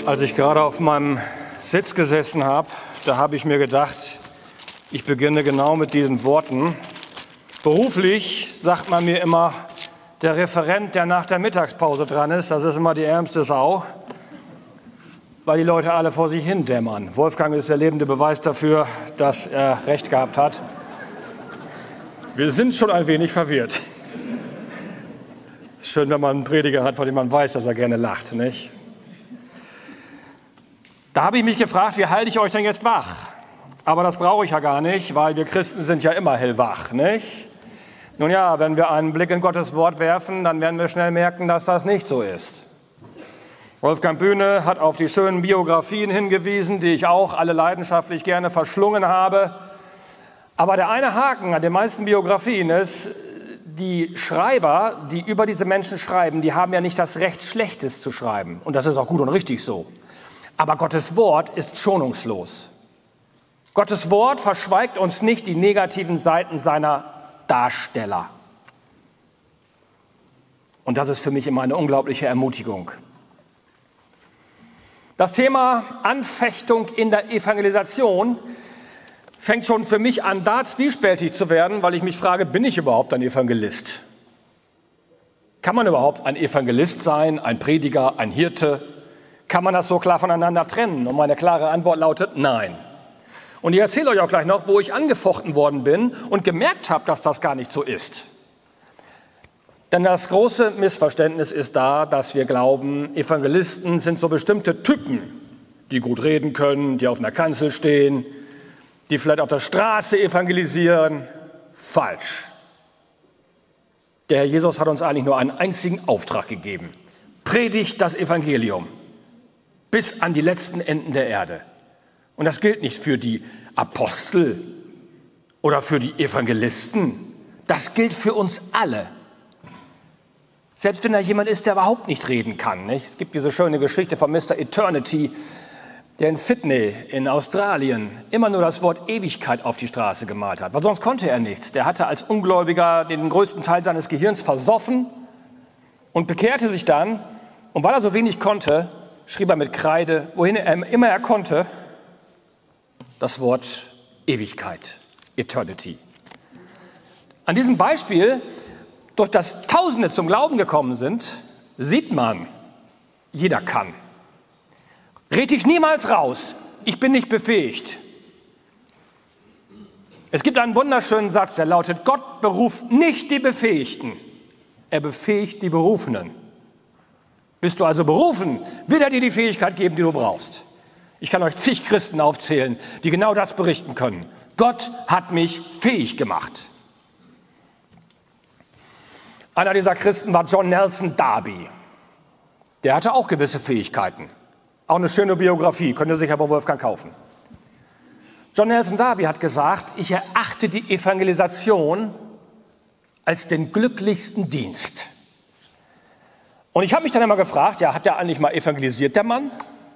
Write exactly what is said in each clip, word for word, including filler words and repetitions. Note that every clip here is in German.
Als ich gerade auf meinem Sitz gesessen habe, da habe ich mir gedacht, ich beginne genau mit diesen Worten. Beruflich sagt man mir immer, der Referent, der nach der Mittagspause dran ist, das ist immer die ärmste Sau, weil die Leute alle vor sich hin dämmern. Wolfgang ist der lebende Beweis dafür, dass er recht gehabt hat. Wir sind schon ein wenig verwirrt. Es ist schön, wenn man einen Prediger hat, von dem man weiß, dass er gerne lacht, nicht? Da habe ich mich gefragt, wie halte ich euch denn jetzt wach? Aber das brauche ich ja gar nicht, weil wir Christen sind ja immer hellwach, nicht? Nun ja, wenn wir einen Blick in Gottes Wort werfen, dann werden wir schnell merken, dass das nicht so ist. Wolfgang Bühne hat auf die schönen Biografien hingewiesen, die ich auch alle leidenschaftlich gerne verschlungen habe. Aber der eine Haken an den meisten Biografien ist, die Schreiber, die über diese Menschen schreiben, die haben ja nicht das Recht, Schlechtes zu schreiben. Und das ist auch gut und richtig so. Aber Gottes Wort ist schonungslos. Gottes Wort verschweigt uns nicht die negativen Seiten seiner Darsteller. Und das ist für mich immer eine unglaubliche Ermutigung. Das Thema Anfechtung in der Evangelisation fängt schon für mich an, da zwiespältig zu werden, weil ich mich frage, bin ich überhaupt ein Evangelist? Kann man überhaupt ein Evangelist sein, ein Prediger, ein Hirte? Kann man das so klar voneinander trennen? Und meine klare Antwort lautet nein. Und ich erzähle euch auch gleich noch, wo ich angefochten worden bin und gemerkt habe, dass das gar nicht so ist. Denn das große Missverständnis ist da, dass wir glauben, Evangelisten sind so bestimmte Typen, die gut reden können, die auf einer Kanzel stehen, die vielleicht auf der Straße evangelisieren. Falsch. Der Herr Jesus hat uns eigentlich nur einen einzigen Auftrag gegeben. Predigt das Evangelium bis an die letzten Enden der Erde. Und das gilt nicht für die Apostel oder für die Evangelisten. Das gilt für uns alle. Selbst wenn da jemand ist, der überhaupt nicht reden kann. Nicht? Es gibt diese schöne Geschichte von Mister Eternity, der in Sydney in Australien immer nur das Wort Ewigkeit auf die Straße gemalt hat, weil sonst konnte er nichts. Der hatte als Ungläubiger den größten Teil seines Gehirns versoffen und bekehrte sich dann. Und weil er so wenig konnte, schrieb er mit Kreide, wohin er immer er konnte, das Wort Ewigkeit, Eternity. An diesem Beispiel, durch das Tausende zum Glauben gekommen sind, sieht man, jeder kann. Red dich niemals raus, ich bin nicht befähigt. Es gibt einen wunderschönen Satz, der lautet, Gott beruft nicht die Befähigten, er befähigt die Berufenen. Bist du also berufen, wird er dir die Fähigkeit geben, die du brauchst. Ich kann euch zig Christen aufzählen, die genau das berichten können. Gott hat mich fähig gemacht. Einer dieser Christen war John Nelson Darby. Der hatte auch gewisse Fähigkeiten. Auch eine schöne Biografie, könnt ihr sicher bei Wolfgang kaufen. John Nelson Darby hat gesagt, ich erachte die Evangelisation als den glücklichsten Dienst. Und ich habe mich dann immer gefragt, ja, hat der eigentlich mal evangelisiert, der Mann?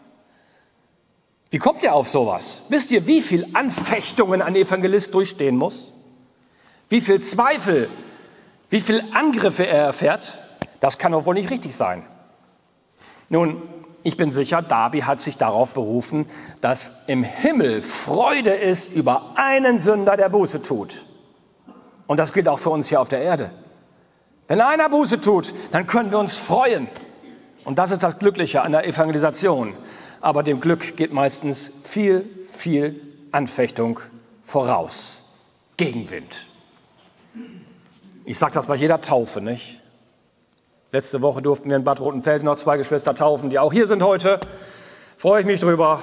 Wie kommt der auf sowas? Wisst ihr, wie viel Anfechtungen ein Evangelist durchstehen muss? Wie viel Zweifel, wie viel Angriffe er erfährt? Das kann doch wohl nicht richtig sein. Nun, ich bin sicher, Darby hat sich darauf berufen, dass im Himmel Freude ist über einen Sünder, der Buße tut. Und das gilt auch für uns hier auf der Erde. Wenn einer Buße tut, dann können wir uns freuen. Und das ist das Glückliche an der Evangelisation. Aber dem Glück geht meistens viel, viel Anfechtung voraus. Gegenwind. Ich sage das bei jeder Taufe, nicht? Letzte Woche durften wir in Bad Rotenfeld noch zwei Geschwister taufen, die auch hier sind heute. Freue ich mich drüber.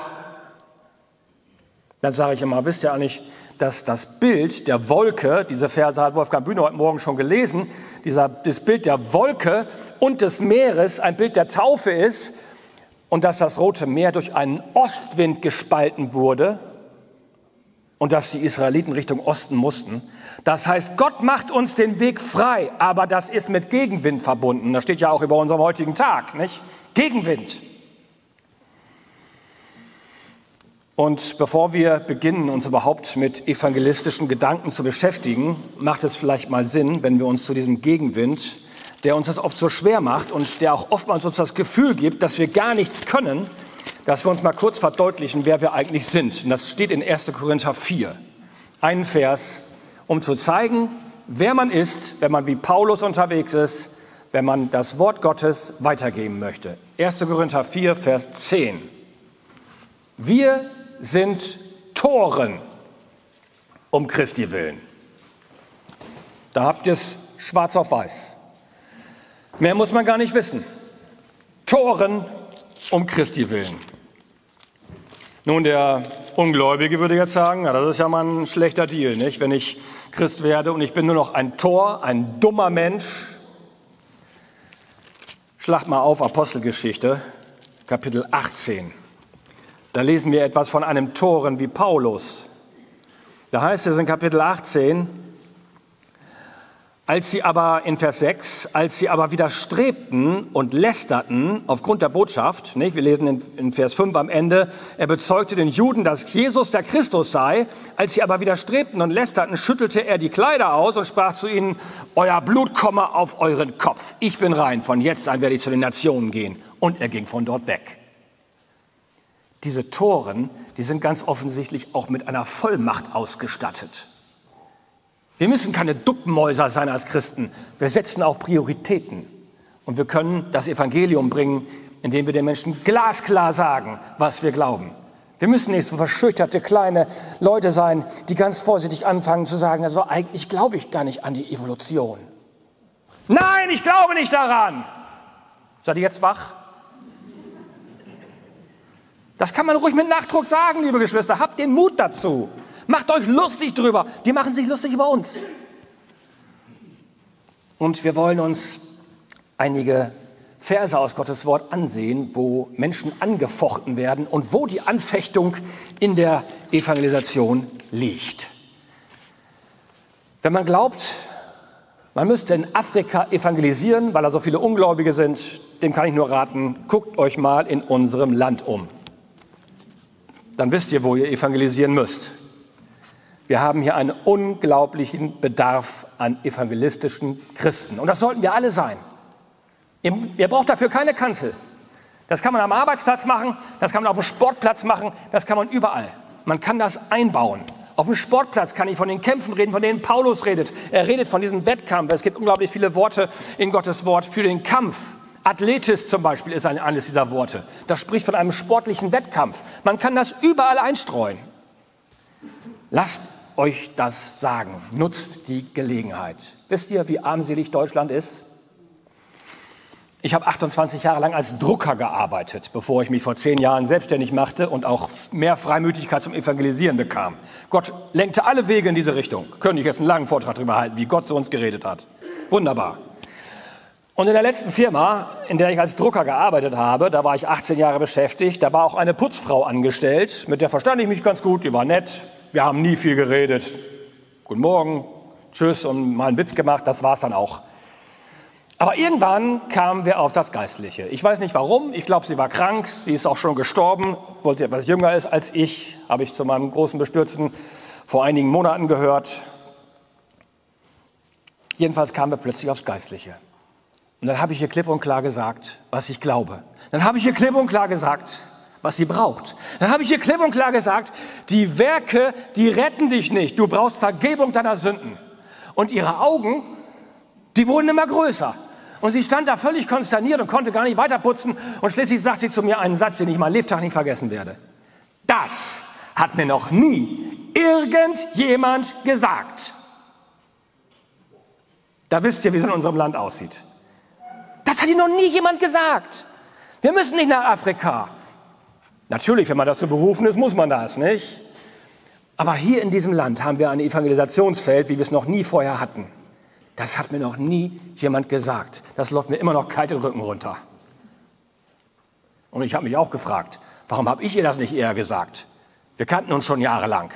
Dann sage ich immer, wisst ihr eigentlich, dass das Bild der Wolke, diese Verse hat Wolfgang Bühne heute Morgen schon gelesen, dieser, das Bild der Wolke und des Meeres ein Bild der Taufe ist und dass das Rote Meer durch einen Ostwind gespalten wurde und dass die Israeliten Richtung Osten mussten. Das heißt, Gott macht uns den Weg frei, aber das ist mit Gegenwind verbunden. Das steht ja auch über unserem heutigen Tag, nicht? Gegenwind. Und bevor wir beginnen, uns überhaupt mit evangelistischen Gedanken zu beschäftigen, macht es vielleicht mal Sinn, wenn wir uns zu diesem Gegenwind, der uns das oft so schwer macht und der auch oftmals uns das Gefühl gibt, dass wir gar nichts können, dass wir uns mal kurz verdeutlichen, wer wir eigentlich sind. Und das steht in erster Korinther vier. Einen Vers, um zu zeigen, wer man ist, wenn man wie Paulus unterwegs ist, wenn man das Wort Gottes weitergeben möchte. erster Korinther vier, Vers zehn. Wir sind Toren um Christi willen. Da habt ihr es schwarz auf weiß. Mehr muss man gar nicht wissen. Toren um Christi willen. Nun, der Ungläubige würde jetzt sagen, na, das ist ja mal ein schlechter Deal, nicht? Wenn ich Christ werde und ich bin nur noch ein Tor, ein dummer Mensch. Schlag mal auf Apostelgeschichte, Kapitel achtzehn. Da lesen wir etwas von einem Toren wie Paulus. Da heißt es in Kapitel achtzehn, als sie aber, in Vers sechs, als sie aber widerstrebten und lästerten aufgrund der Botschaft, nicht? Wir lesen in, in Vers fünf am Ende, er bezeugte den Juden, dass Jesus der Christus sei. Als sie aber widerstrebten und lästerten, schüttelte er die Kleider aus und sprach zu ihnen, euer Blut komme auf euren Kopf. Ich bin rein, von jetzt an werde ich zu den Nationen gehen. Und er ging von dort weg. Diese Toren, die sind ganz offensichtlich auch mit einer Vollmacht ausgestattet. Wir müssen keine Duckmäuser sein als Christen. Wir setzen auch Prioritäten. Und wir können das Evangelium bringen, indem wir den Menschen glasklar sagen, was wir glauben. Wir müssen nicht so verschüchterte kleine Leute sein, die ganz vorsichtig anfangen zu sagen, also eigentlich glaube ich gar nicht an die Evolution. Nein, ich glaube nicht daran. Seid ihr jetzt wach? Das kann man ruhig mit Nachdruck sagen, liebe Geschwister. Habt den Mut dazu. Macht euch lustig drüber. Die machen sich lustig über uns. Und wir wollen uns einige Verse aus Gottes Wort ansehen, wo Menschen angefochten werden und wo die Anfechtung in der Evangelisation liegt. Wenn man glaubt, man müsste in Afrika evangelisieren, weil da so viele Ungläubige sind, dem kann ich nur raten, guckt euch mal in unserem Land um. Dann wisst ihr, wo ihr evangelisieren müsst. Wir haben hier einen unglaublichen Bedarf an evangelistischen Christen. Und das sollten wir alle sein. Ihr braucht dafür keine Kanzel. Das kann man am Arbeitsplatz machen, das kann man auf dem Sportplatz machen, das kann man überall. Man kann das einbauen. Auf dem Sportplatz kann ich von den Kämpfen reden, von denen Paulus redet. Er redet von diesem Wettkampf. Es gibt unglaublich viele Worte in Gottes Wort für den Kampf. Athletis zum Beispiel ist eines dieser Worte. Das spricht von einem sportlichen Wettkampf. Man kann das überall einstreuen. Lasst euch das sagen. Nutzt die Gelegenheit. Wisst ihr, wie armselig Deutschland ist? Ich habe achtundzwanzig Jahre lang als Drucker gearbeitet, bevor ich mich vor zehn Jahren selbstständig machte und auch mehr Freimütigkeit zum Evangelisieren bekam. Gott lenkte alle Wege in diese Richtung. Könnte ich jetzt einen langen Vortrag darüber halten, wie Gott zu uns geredet hat. Wunderbar. Und in der letzten Firma, in der ich als Drucker gearbeitet habe, da war ich achtzehn Jahre beschäftigt, da war auch eine Putzfrau angestellt, mit der verstand ich mich ganz gut, die war nett. Wir haben nie viel geredet. Guten Morgen, tschüss und mal einen Witz gemacht, das war's dann auch. Aber irgendwann kamen wir auf das Geistliche. Ich weiß nicht warum, ich glaube, sie war krank, sie ist auch schon gestorben, obwohl sie etwas jünger ist als ich, habe ich zu meinem großen Bestürzen vor einigen Monaten gehört. Jedenfalls kamen wir plötzlich aufs Geistliche. Und dann habe ich ihr klipp und klar gesagt, was ich glaube. Dann habe ich ihr klipp und klar gesagt, was sie braucht. Dann habe ich ihr klipp und klar gesagt, die Werke, die retten dich nicht. Du brauchst Vergebung deiner Sünden. Und ihre Augen, die wurden immer größer. Und sie stand da völlig konsterniert und konnte gar nicht weiterputzen. Und schließlich sagt sie zu mir einen Satz, den ich mein Lebtag nicht vergessen werde. Das hat mir noch nie irgendjemand gesagt. Da wisst ihr, wie es in unserem Land aussieht. Das hat Ihnen noch nie jemand gesagt. Wir müssen nicht nach Afrika. Natürlich, wenn man dazu berufen ist, muss man das, nicht? Aber hier in diesem Land haben wir ein Evangelisationsfeld, wie wir es noch nie vorher hatten. Das hat mir noch nie jemand gesagt. Das läuft mir immer noch kalt den Rücken runter. Und ich habe mich auch gefragt, warum habe ich ihr das nicht eher gesagt? Wir kannten uns schon jahrelang.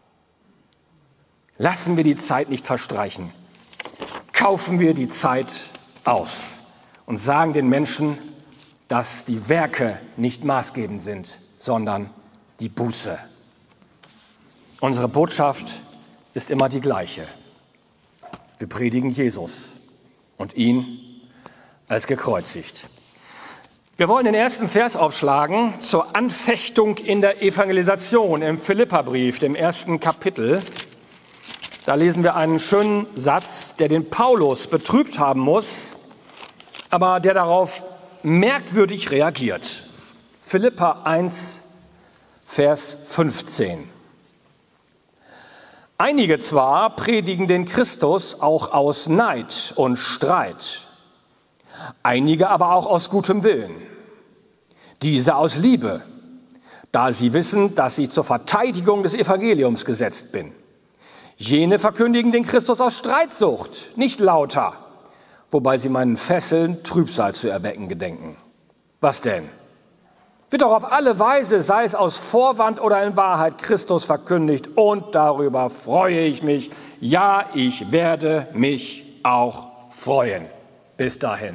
Lassen wir die Zeit nicht verstreichen. Kaufen wir die Zeit aus und sagen den Menschen, dass die Werke nicht maßgebend sind, sondern die Buße. Unsere Botschaft ist immer die gleiche. Wir predigen Jesus und ihn als gekreuzigt. Wir wollen den ersten Vers aufschlagen zur Anfechtung in der Evangelisation im Philipperbrief, dem ersten Kapitel. Da lesen wir einen schönen Satz, der den Paulus betrübt haben muss, aber der darauf merkwürdig reagiert. Philipper eins, Vers fünfzehn. Einige zwar predigen den Christus auch aus Neid und Streit, einige aber auch aus gutem Willen, diese aus Liebe, da sie wissen, dass ich zur Verteidigung des Evangeliums gesetzt bin. Jene verkündigen den Christus aus Streitsucht, nicht lauter, wobei sie meinen Fesseln Trübsal zu erwecken gedenken. Was denn? Wird doch auf alle Weise, sei es aus Vorwand oder in Wahrheit, Christus verkündigt, und darüber freue ich mich. Ja, ich werde mich auch freuen. Bis dahin.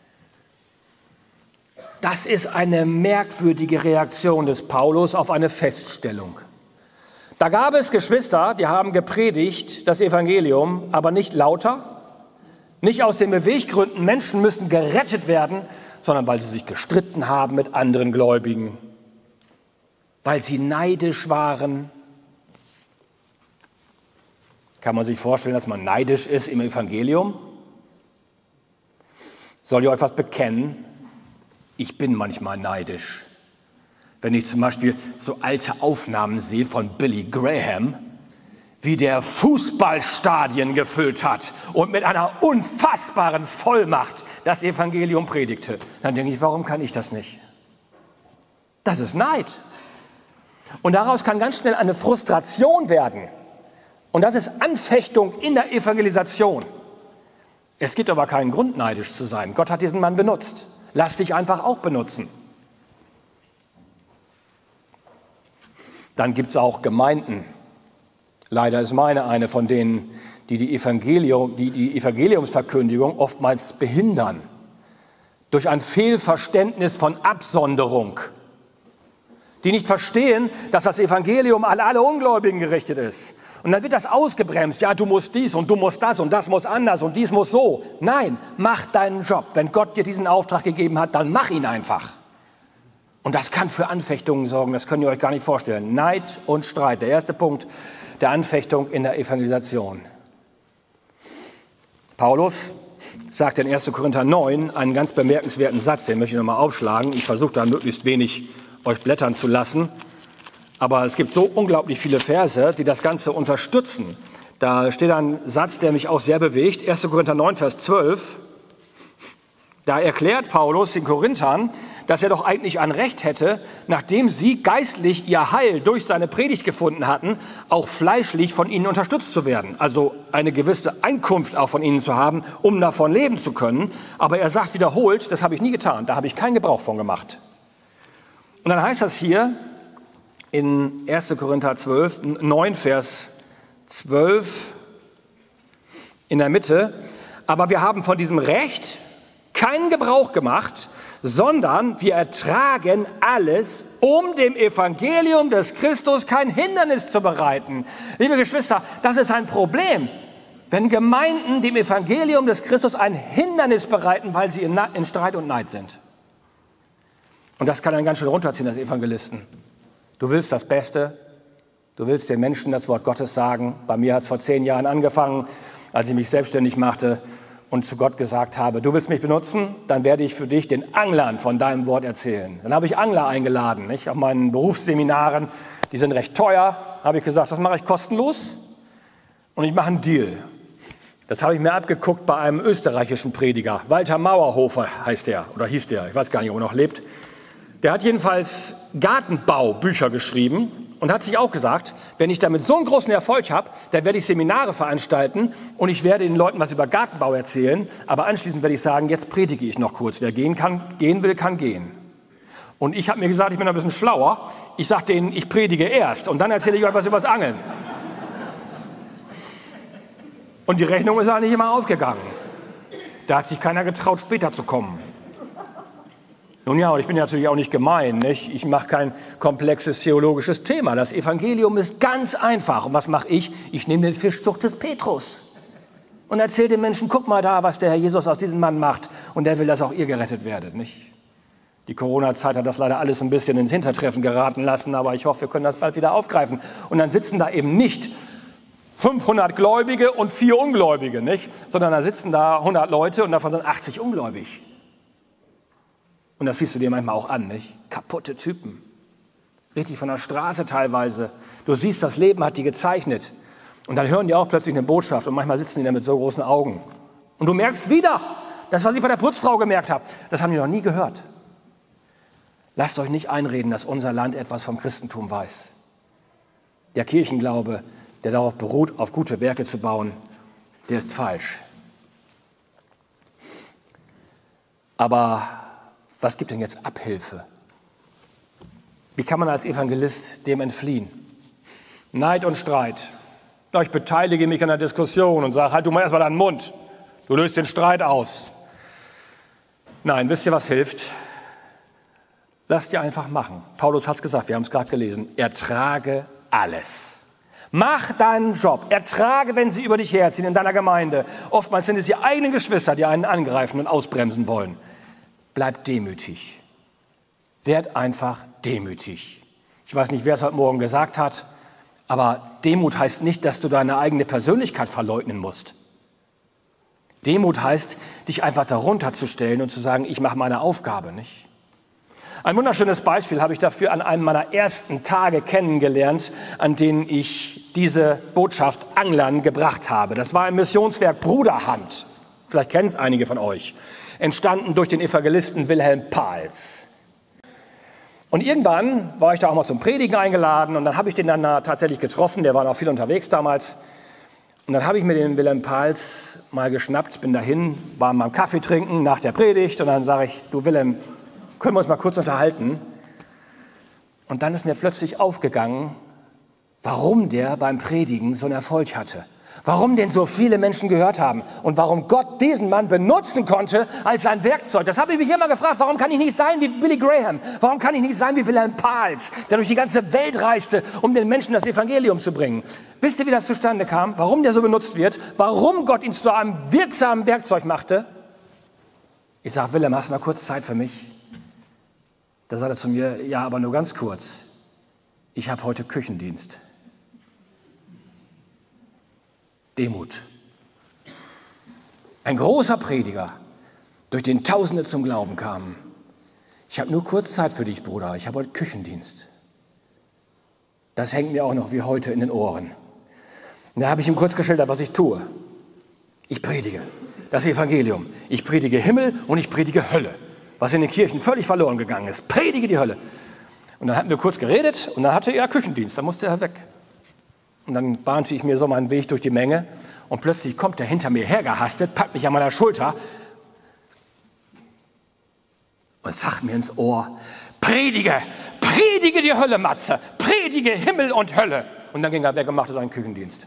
Das ist eine merkwürdige Reaktion des Paulus auf eine Feststellung. Da gab es Geschwister, die haben gepredigt, das Evangelium, aber nicht lauter, nicht aus den Beweggründen, Menschen müssen gerettet werden, sondern weil sie sich gestritten haben mit anderen Gläubigen, weil sie neidisch waren. Kann man sich vorstellen, dass man neidisch ist im Evangelium? Soll ich euch was bekennen? Ich bin manchmal neidisch. Wenn ich zum Beispiel so alte Aufnahmen sehe von Billy Graham, wie der Fußballstadien gefüllt hat und mit einer unfassbaren Vollmacht das Evangelium predigte, dann denke ich, warum kann ich das nicht? Das ist Neid. Und daraus kann ganz schnell eine Frustration werden. Und das ist Anfechtung in der Evangelisation. Es gibt aber keinen Grund, neidisch zu sein. Gott hat diesen Mann benutzt. Lass dich einfach auch benutzen. Dann gibt es auch Gemeinden. Leider ist meine eine von denen, die die, Evangelium, die die Evangeliumsverkündigung oftmals behindern. Durch ein Fehlverständnis von Absonderung. Die nicht verstehen, dass das Evangelium an alle Ungläubigen gerichtet ist. Und dann wird das ausgebremst. Ja, du musst dies und du musst das und das muss anders und dies muss so. Nein, mach deinen Job. Wenn Gott dir diesen Auftrag gegeben hat, dann mach ihn einfach. Und das kann für Anfechtungen sorgen, das könnt ihr euch gar nicht vorstellen. Neid und Streit, der erste Punkt der Anfechtung in der Evangelisation. Paulus sagt in erster Korinther neun einen ganz bemerkenswerten Satz, den möchte ich nochmal aufschlagen. Ich versuche da möglichst wenig euch blättern zu lassen. Aber es gibt so unglaublich viele Verse, die das Ganze unterstützen. Da steht ein Satz, der mich auch sehr bewegt. erster Korinther neun, Vers zwölf. Da erklärt Paulus den Korinthern, dass er doch eigentlich ein Recht hätte, nachdem sie geistlich ihr Heil durch seine Predigt gefunden hatten, auch fleischlich von ihnen unterstützt zu werden. Also eine gewisse Einkunft auch von ihnen zu haben, um davon leben zu können. Aber er sagt wiederholt, das habe ich nie getan, da habe ich keinen Gebrauch von gemacht. Und dann heißt das hier in erster Korinther zwölf, neun, Vers zwölf in der Mitte, aber wir haben von diesem Recht keinen Gebrauch gemacht, sondern wir ertragen alles, um dem Evangelium des Christus kein Hindernis zu bereiten. Liebe Geschwister, das ist ein Problem, wenn Gemeinden dem Evangelium des Christus ein Hindernis bereiten, weil sie in, in Streit und Neid sind. Und das kann dann ganz schön runterziehen, das Evangelisten. Du willst das Beste, du willst den Menschen das Wort Gottes sagen. Bei mir hat es vor zehn Jahren angefangen, als ich mich selbstständig machte und zu Gott gesagt habe, du willst mich benutzen, dann werde ich für dich den Anglern von deinem Wort erzählen. Dann habe ich Angler eingeladen, nicht? Auf meinen Berufsseminaren, die sind recht teuer, habe ich gesagt, das mache ich kostenlos und ich mache einen Deal. Das habe ich mir abgeguckt bei einem österreichischen Prediger, Walter Mauerhofer heißt der, oder hieß der, ich weiß gar nicht, ob er noch lebt. Der hat jedenfalls Gartenbaubücher geschrieben und hat sich auch gesagt, wenn ich damit so einen großen Erfolg habe, dann werde ich Seminare veranstalten und ich werde den Leuten was über Gartenbau erzählen, aber anschließend werde ich sagen, jetzt predige ich noch kurz. Wer gehen kann, gehen will, kann gehen. Und ich habe mir gesagt, ich bin ein bisschen schlauer. Ich sage denen, ich predige erst und dann erzähle ich euch was über das Angeln. Und die Rechnung ist auch nicht immer aufgegangen. Da hat sich keiner getraut, später zu kommen. Nun ja, und ich bin natürlich auch nicht gemein, nicht? Ich mache kein komplexes theologisches Thema. Das Evangelium ist ganz einfach. Und was mache ich? Ich nehme den Fischzucht des Petrus und erzähle den Menschen, guck mal da, was der Herr Jesus aus diesem Mann macht. Und der will, dass auch ihr gerettet werdet, nicht? Die Corona-Zeit hat das leider alles ein bisschen ins Hintertreffen geraten lassen, aber ich hoffe, wir können das bald wieder aufgreifen. Und dann sitzen da eben nicht fünfhundert Gläubige und vier Ungläubige, nicht? Sondern da sitzen da hundert Leute und davon sind achtzig ungläubig. Und das siehst du dir manchmal auch an, nicht? Kaputte Typen. Richtig von der Straße teilweise. Du siehst, das Leben hat die gezeichnet. Und dann hören die auch plötzlich eine Botschaft und manchmal sitzen die da mit so großen Augen. Und du merkst wieder, das, was ich bei der Putzfrau gemerkt habe, das haben die noch nie gehört. Lasst euch nicht einreden, dass unser Land etwas vom Christentum weiß. Der Kirchenglaube, der darauf beruht, auf gute Werke zu bauen, der ist falsch. Aber was gibt denn jetzt Abhilfe? Wie kann man als Evangelist dem entfliehen? Neid und Streit. Ich beteilige mich an der Diskussion und sage, halt du mal erstmal deinen Mund. Du löst den Streit aus. Nein, wisst ihr, was hilft? Lasst ihr einfach machen. Paulus hat es gesagt, wir haben es gerade gelesen. Ertrage alles. Mach deinen Job. Ertrage, wenn sie über dich herziehen in deiner Gemeinde. Oftmals sind es die eigenen Geschwister, die einen angreifen und ausbremsen wollen. Bleib demütig. Werd einfach demütig. Ich weiß nicht, wer es heute Morgen gesagt hat, aber Demut heißt nicht, dass du deine eigene Persönlichkeit verleugnen musst. Demut heißt, dich einfach darunter zu stellen und zu sagen, ich mache meine Aufgabe nicht. Ein wunderschönes Beispiel habe ich dafür an einem meiner ersten Tage kennengelernt, an denen ich diese Botschaft Anglern gebracht habe. Das war im Missionswerk Bruderhand. Vielleicht kennen es einige von euch. Entstanden durch den Evangelisten Wilhelm Pahls. Und irgendwann war ich da auch mal zum Predigen eingeladen und dann habe ich den dann da tatsächlich getroffen, der war noch viel unterwegs damals. Und dann habe ich mir den Wilhelm Pahls mal geschnappt, bin dahin, war mal Kaffee trinken nach der Predigt und dann sage ich, du Wilhelm, können wir uns mal kurz unterhalten? Und dann ist mir plötzlich aufgegangen, warum der beim Predigen so einen Erfolg hatte. Warum den so viele Menschen gehört haben und warum Gott diesen Mann benutzen konnte als sein Werkzeug. Das habe ich mich immer gefragt, warum kann ich nicht sein wie Billy Graham? Warum kann ich nicht sein wie Wilhelm Pahls, der durch die ganze Welt reiste, um den Menschen das Evangelium zu bringen? Wisst ihr, wie das zustande kam? Warum der so benutzt wird? Warum Gott ihn zu einem wirksamen Werkzeug machte? Ich sage, Wilhelm, hast du mal kurz Zeit für mich? Da sagt er zu mir, ja, aber nur ganz kurz. Ich habe heute Küchendienst. Demut. Ein großer Prediger, durch den Tausende zum Glauben kamen. Ich habe nur kurz Zeit für dich, Bruder. Ich habe heute Küchendienst. Das hängt mir auch noch wie heute in den Ohren. Und da habe ich ihm kurz geschildert, was ich tue. Ich predige das Evangelium. Ich predige Himmel und ich predige Hölle. Was in den Kirchen völlig verloren gegangen ist. Predige die Hölle. Und dann hatten wir kurz geredet und dann hatte er Küchendienst. Dann musste er weg. Und dann bahnte ich mir so meinen Weg durch die Menge und plötzlich kommt er hinter mir hergehastet, packt mich an meiner Schulter und sagt mir ins Ohr, predige, predige die Hölle, Matze, predige Himmel und Hölle. Und dann ging er weg und machte seinen Küchendienst.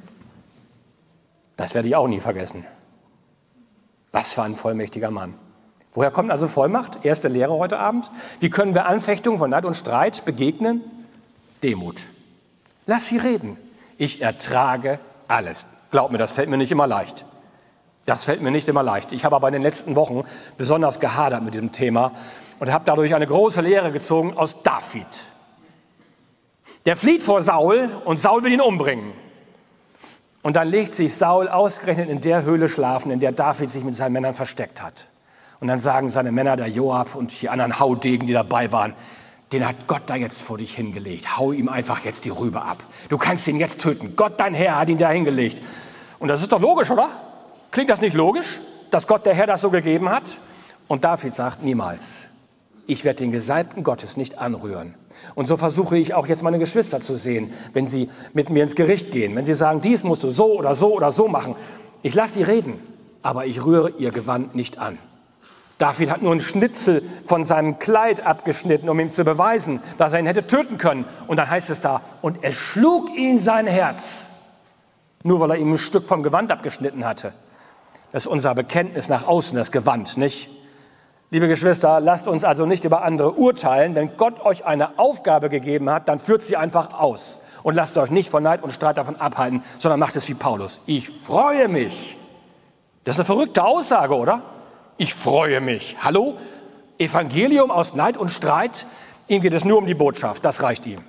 Das werde ich auch nie vergessen. Was für ein vollmächtiger Mann. Woher kommt also Vollmacht? Erste Lehre heute Abend. Wie können wir Anfechtungen von Neid und Streit begegnen? Demut. Lass sie reden. Ich ertrage alles. Glaub mir, das fällt mir nicht immer leicht. Das fällt mir nicht immer leicht. Ich habe aber in den letzten Wochen besonders gehadert mit diesem Thema und habe dadurch eine große Lehre gezogen aus David. Der flieht vor Saul und Saul will ihn umbringen. Und dann legt sich Saul ausgerechnet in der Höhle schlafen, in der David sich mit seinen Männern versteckt hat. Und dann sagen seine Männer, der Joab und die anderen Haudegen, die dabei waren, den hat Gott da jetzt vor dich hingelegt. Hau ihm einfach jetzt die Rübe ab. Du kannst ihn jetzt töten. Gott, dein Herr, hat ihn da hingelegt. Und das ist doch logisch, oder? Klingt das nicht logisch, dass Gott, der Herr, das so gegeben hat? Und David sagt, niemals. Ich werde den Gesalbten Gottes nicht anrühren. Und so versuche ich auch jetzt meine Geschwister zu sehen, wenn sie mit mir ins Gericht gehen. Wenn sie sagen, dies musst du so oder so oder so machen. Ich lasse die reden, aber ich rühre ihr Gewand nicht an. David hat nur einen Schnitzel von seinem Kleid abgeschnitten, um ihm zu beweisen, dass er ihn hätte töten können. Und dann heißt es da, und es schlug ihn sein Herz, nur weil er ihm ein Stück vom Gewand abgeschnitten hatte. Das ist unser Bekenntnis nach außen, das Gewand, nicht? Liebe Geschwister, lasst uns also nicht über andere urteilen. Wenn Gott euch eine Aufgabe gegeben hat, dann führt sie einfach aus. Und lasst euch nicht von Neid und Streit davon abhalten, sondern macht es wie Paulus. Ich freue mich. Das ist eine verrückte Aussage, oder? Ich freue mich. Hallo? Evangelium aus Neid und Streit, ihm geht es nur um die Botschaft, das reicht ihm.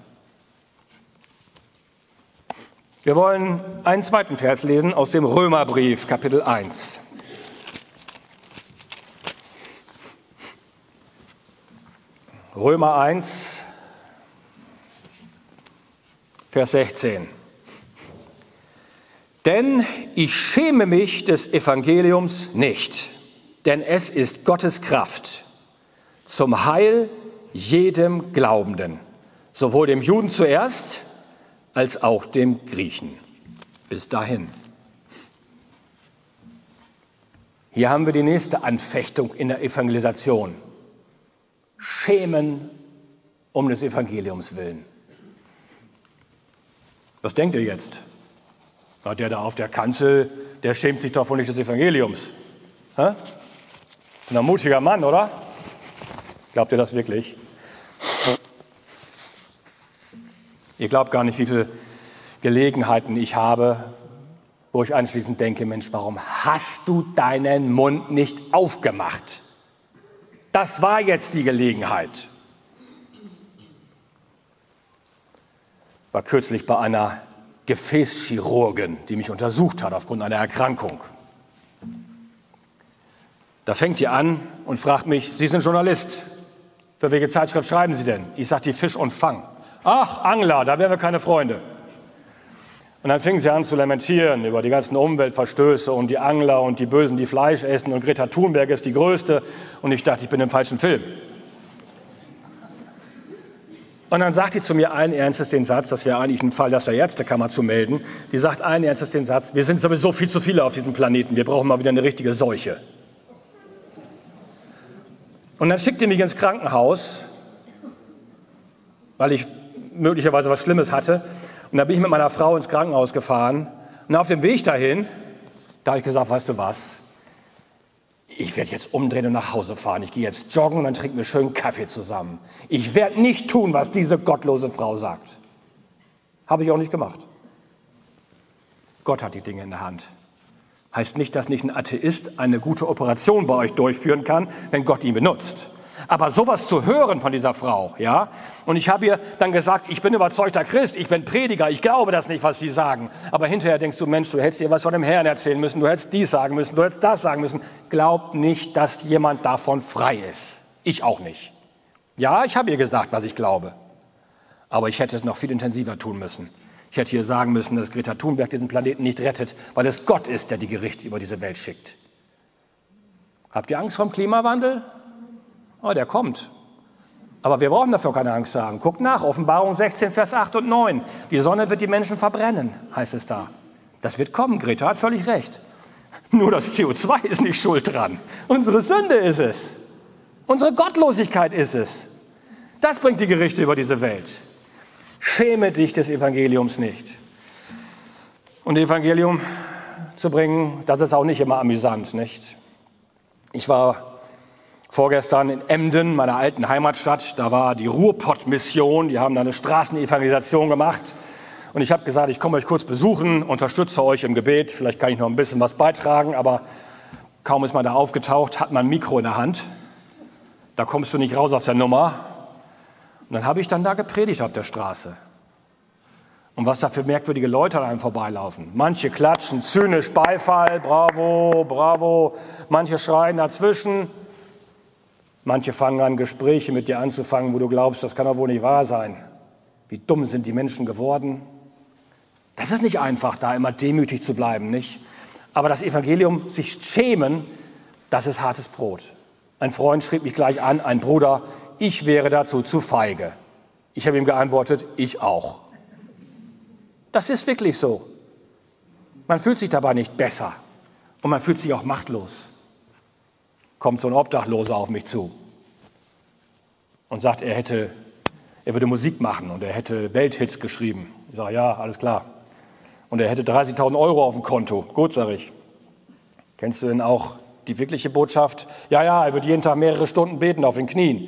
Wir wollen einen zweiten Vers lesen aus dem Römerbrief, Kapitel eins. Römer eins, Vers sechzehn. Denn ich schäme mich des Evangeliums nicht, denn es ist Gottes Kraft zum Heil jedem Glaubenden, sowohl dem Juden zuerst, als auch dem Griechen. Bis dahin. Hier haben wir die nächste Anfechtung in der Evangelisation. Schämen um des Evangeliums willen. Was denkt ihr jetzt? Na, der da auf der Kanzel, der schämt sich doch wohl nicht des Evangeliums. Hä? Ein mutiger Mann, oder? Glaubt ihr das wirklich? Ihr glaubt gar nicht, wie viele Gelegenheiten ich habe, wo ich anschließend denke, Mensch, warum hast du deinen Mund nicht aufgemacht? Das war jetzt die Gelegenheit. War kürzlich bei einer Gefäßchirurgin, die mich untersucht hat aufgrund einer Erkrankung. Da fängt die an und fragt mich, Sie sind Journalist, für welche Zeitschrift schreiben Sie denn? Ich sage, die Fisch und Fang. Ach, Angler, da wären wir keine Freunde. Und dann fing sie an zu lamentieren über die ganzen Umweltverstöße und die Angler und die Bösen, die Fleisch essen und Greta Thunberg ist die Größte. Und ich dachte, ich bin im falschen Film. Und dann sagt die zu mir allen Ernstes den Satz, das wäre eigentlich ein Fall, das der Ärztekammer zu melden, die sagt allen Ernstes den Satz, wir sind sowieso viel zu viele auf diesem Planeten, wir brauchen mal wieder eine richtige Seuche. Und dann schickt die mich ins Krankenhaus, weil ich möglicherweise was Schlimmes hatte. Und da bin ich mit meiner Frau ins Krankenhaus gefahren. Und auf dem Weg dahin, da habe ich gesagt, weißt du was, ich werde jetzt umdrehen und nach Hause fahren. Ich gehe jetzt joggen und dann trinken wir schön Kaffee zusammen. Ich werde nicht tun, was diese gottlose Frau sagt. Habe ich auch nicht gemacht. Gott hat die Dinge in der Hand. Heißt nicht, dass nicht ein Atheist eine gute Operation bei euch durchführen kann, wenn Gott ihn benutzt. Aber sowas zu hören von dieser Frau, ja, und ich habe ihr dann gesagt, ich bin überzeugter Christ, ich bin Prediger, ich glaube das nicht, was sie sagen. Aber hinterher denkst du, Mensch, du hättest ihr was von dem Herrn erzählen müssen, du hättest dies sagen müssen, du hättest das sagen müssen. Glaub nicht, dass jemand davon frei ist. Ich auch nicht. Ja, ich habe ihr gesagt, was ich glaube. Aber ich hätte es noch viel intensiver tun müssen. Ich hätte ihr sagen müssen, dass Greta Thunberg diesen Planeten nicht rettet, weil es Gott ist, der die Gerichte über diese Welt schickt. Habt ihr Angst vor dem Klimawandel? Oh, der kommt. Aber wir brauchen dafür keine Angst zu haben. Guckt nach, Offenbarung sechzehn, Vers acht und neun. Die Sonne wird die Menschen verbrennen, heißt es da. Das wird kommen, Greta hat völlig recht. Nur das C O zwei ist nicht schuld dran. Unsere Sünde ist es. Unsere Gottlosigkeit ist es. Das bringt die Gerichte über diese Welt. Schäme dich des Evangeliums nicht. Und Evangelium zu bringen, das ist auch nicht immer amüsant, nicht? Ich war vorgestern in Emden, meiner alten Heimatstadt, da war die Ruhrpott-Mission, die haben da eine Straßenevangelisation gemacht. Und ich habe gesagt, ich komme euch kurz besuchen, unterstütze euch im Gebet, vielleicht kann ich noch ein bisschen was beitragen, aber kaum ist man da aufgetaucht, hat man ein Mikro in der Hand. Da kommst du nicht raus aus der Nummer. Und dann habe ich dann da gepredigt auf der Straße. Und was da für merkwürdige Leute an einem vorbeilaufen. Manche klatschen, zynisch Beifall, bravo, bravo. Manche schreien dazwischen. Manche fangen an, Gespräche mit dir anzufangen, wo du glaubst, das kann doch wohl nicht wahr sein. Wie dumm sind die Menschen geworden. Das ist nicht einfach, da immer demütig zu bleiben, nicht? Aber das Evangelium, sich schämen, das ist hartes Brot. Ein Freund schrieb mich gleich an, ein Bruder, ich wäre dazu zu feige. Ich habe ihm geantwortet, ich auch. Das ist wirklich so. Man fühlt sich dabei nicht besser und man fühlt sich auch machtlos. Kommt so ein Obdachloser auf mich zu und sagt, er hätte, er würde Musik machen und er hätte Welthits geschrieben. Ich sage, ja, alles klar. Und er hätte dreißigtausend Euro auf dem Konto. Gut, sage ich. Kennst du denn auch die wirkliche Botschaft? Ja, ja, er wird jeden Tag mehrere Stunden beten auf den Knien.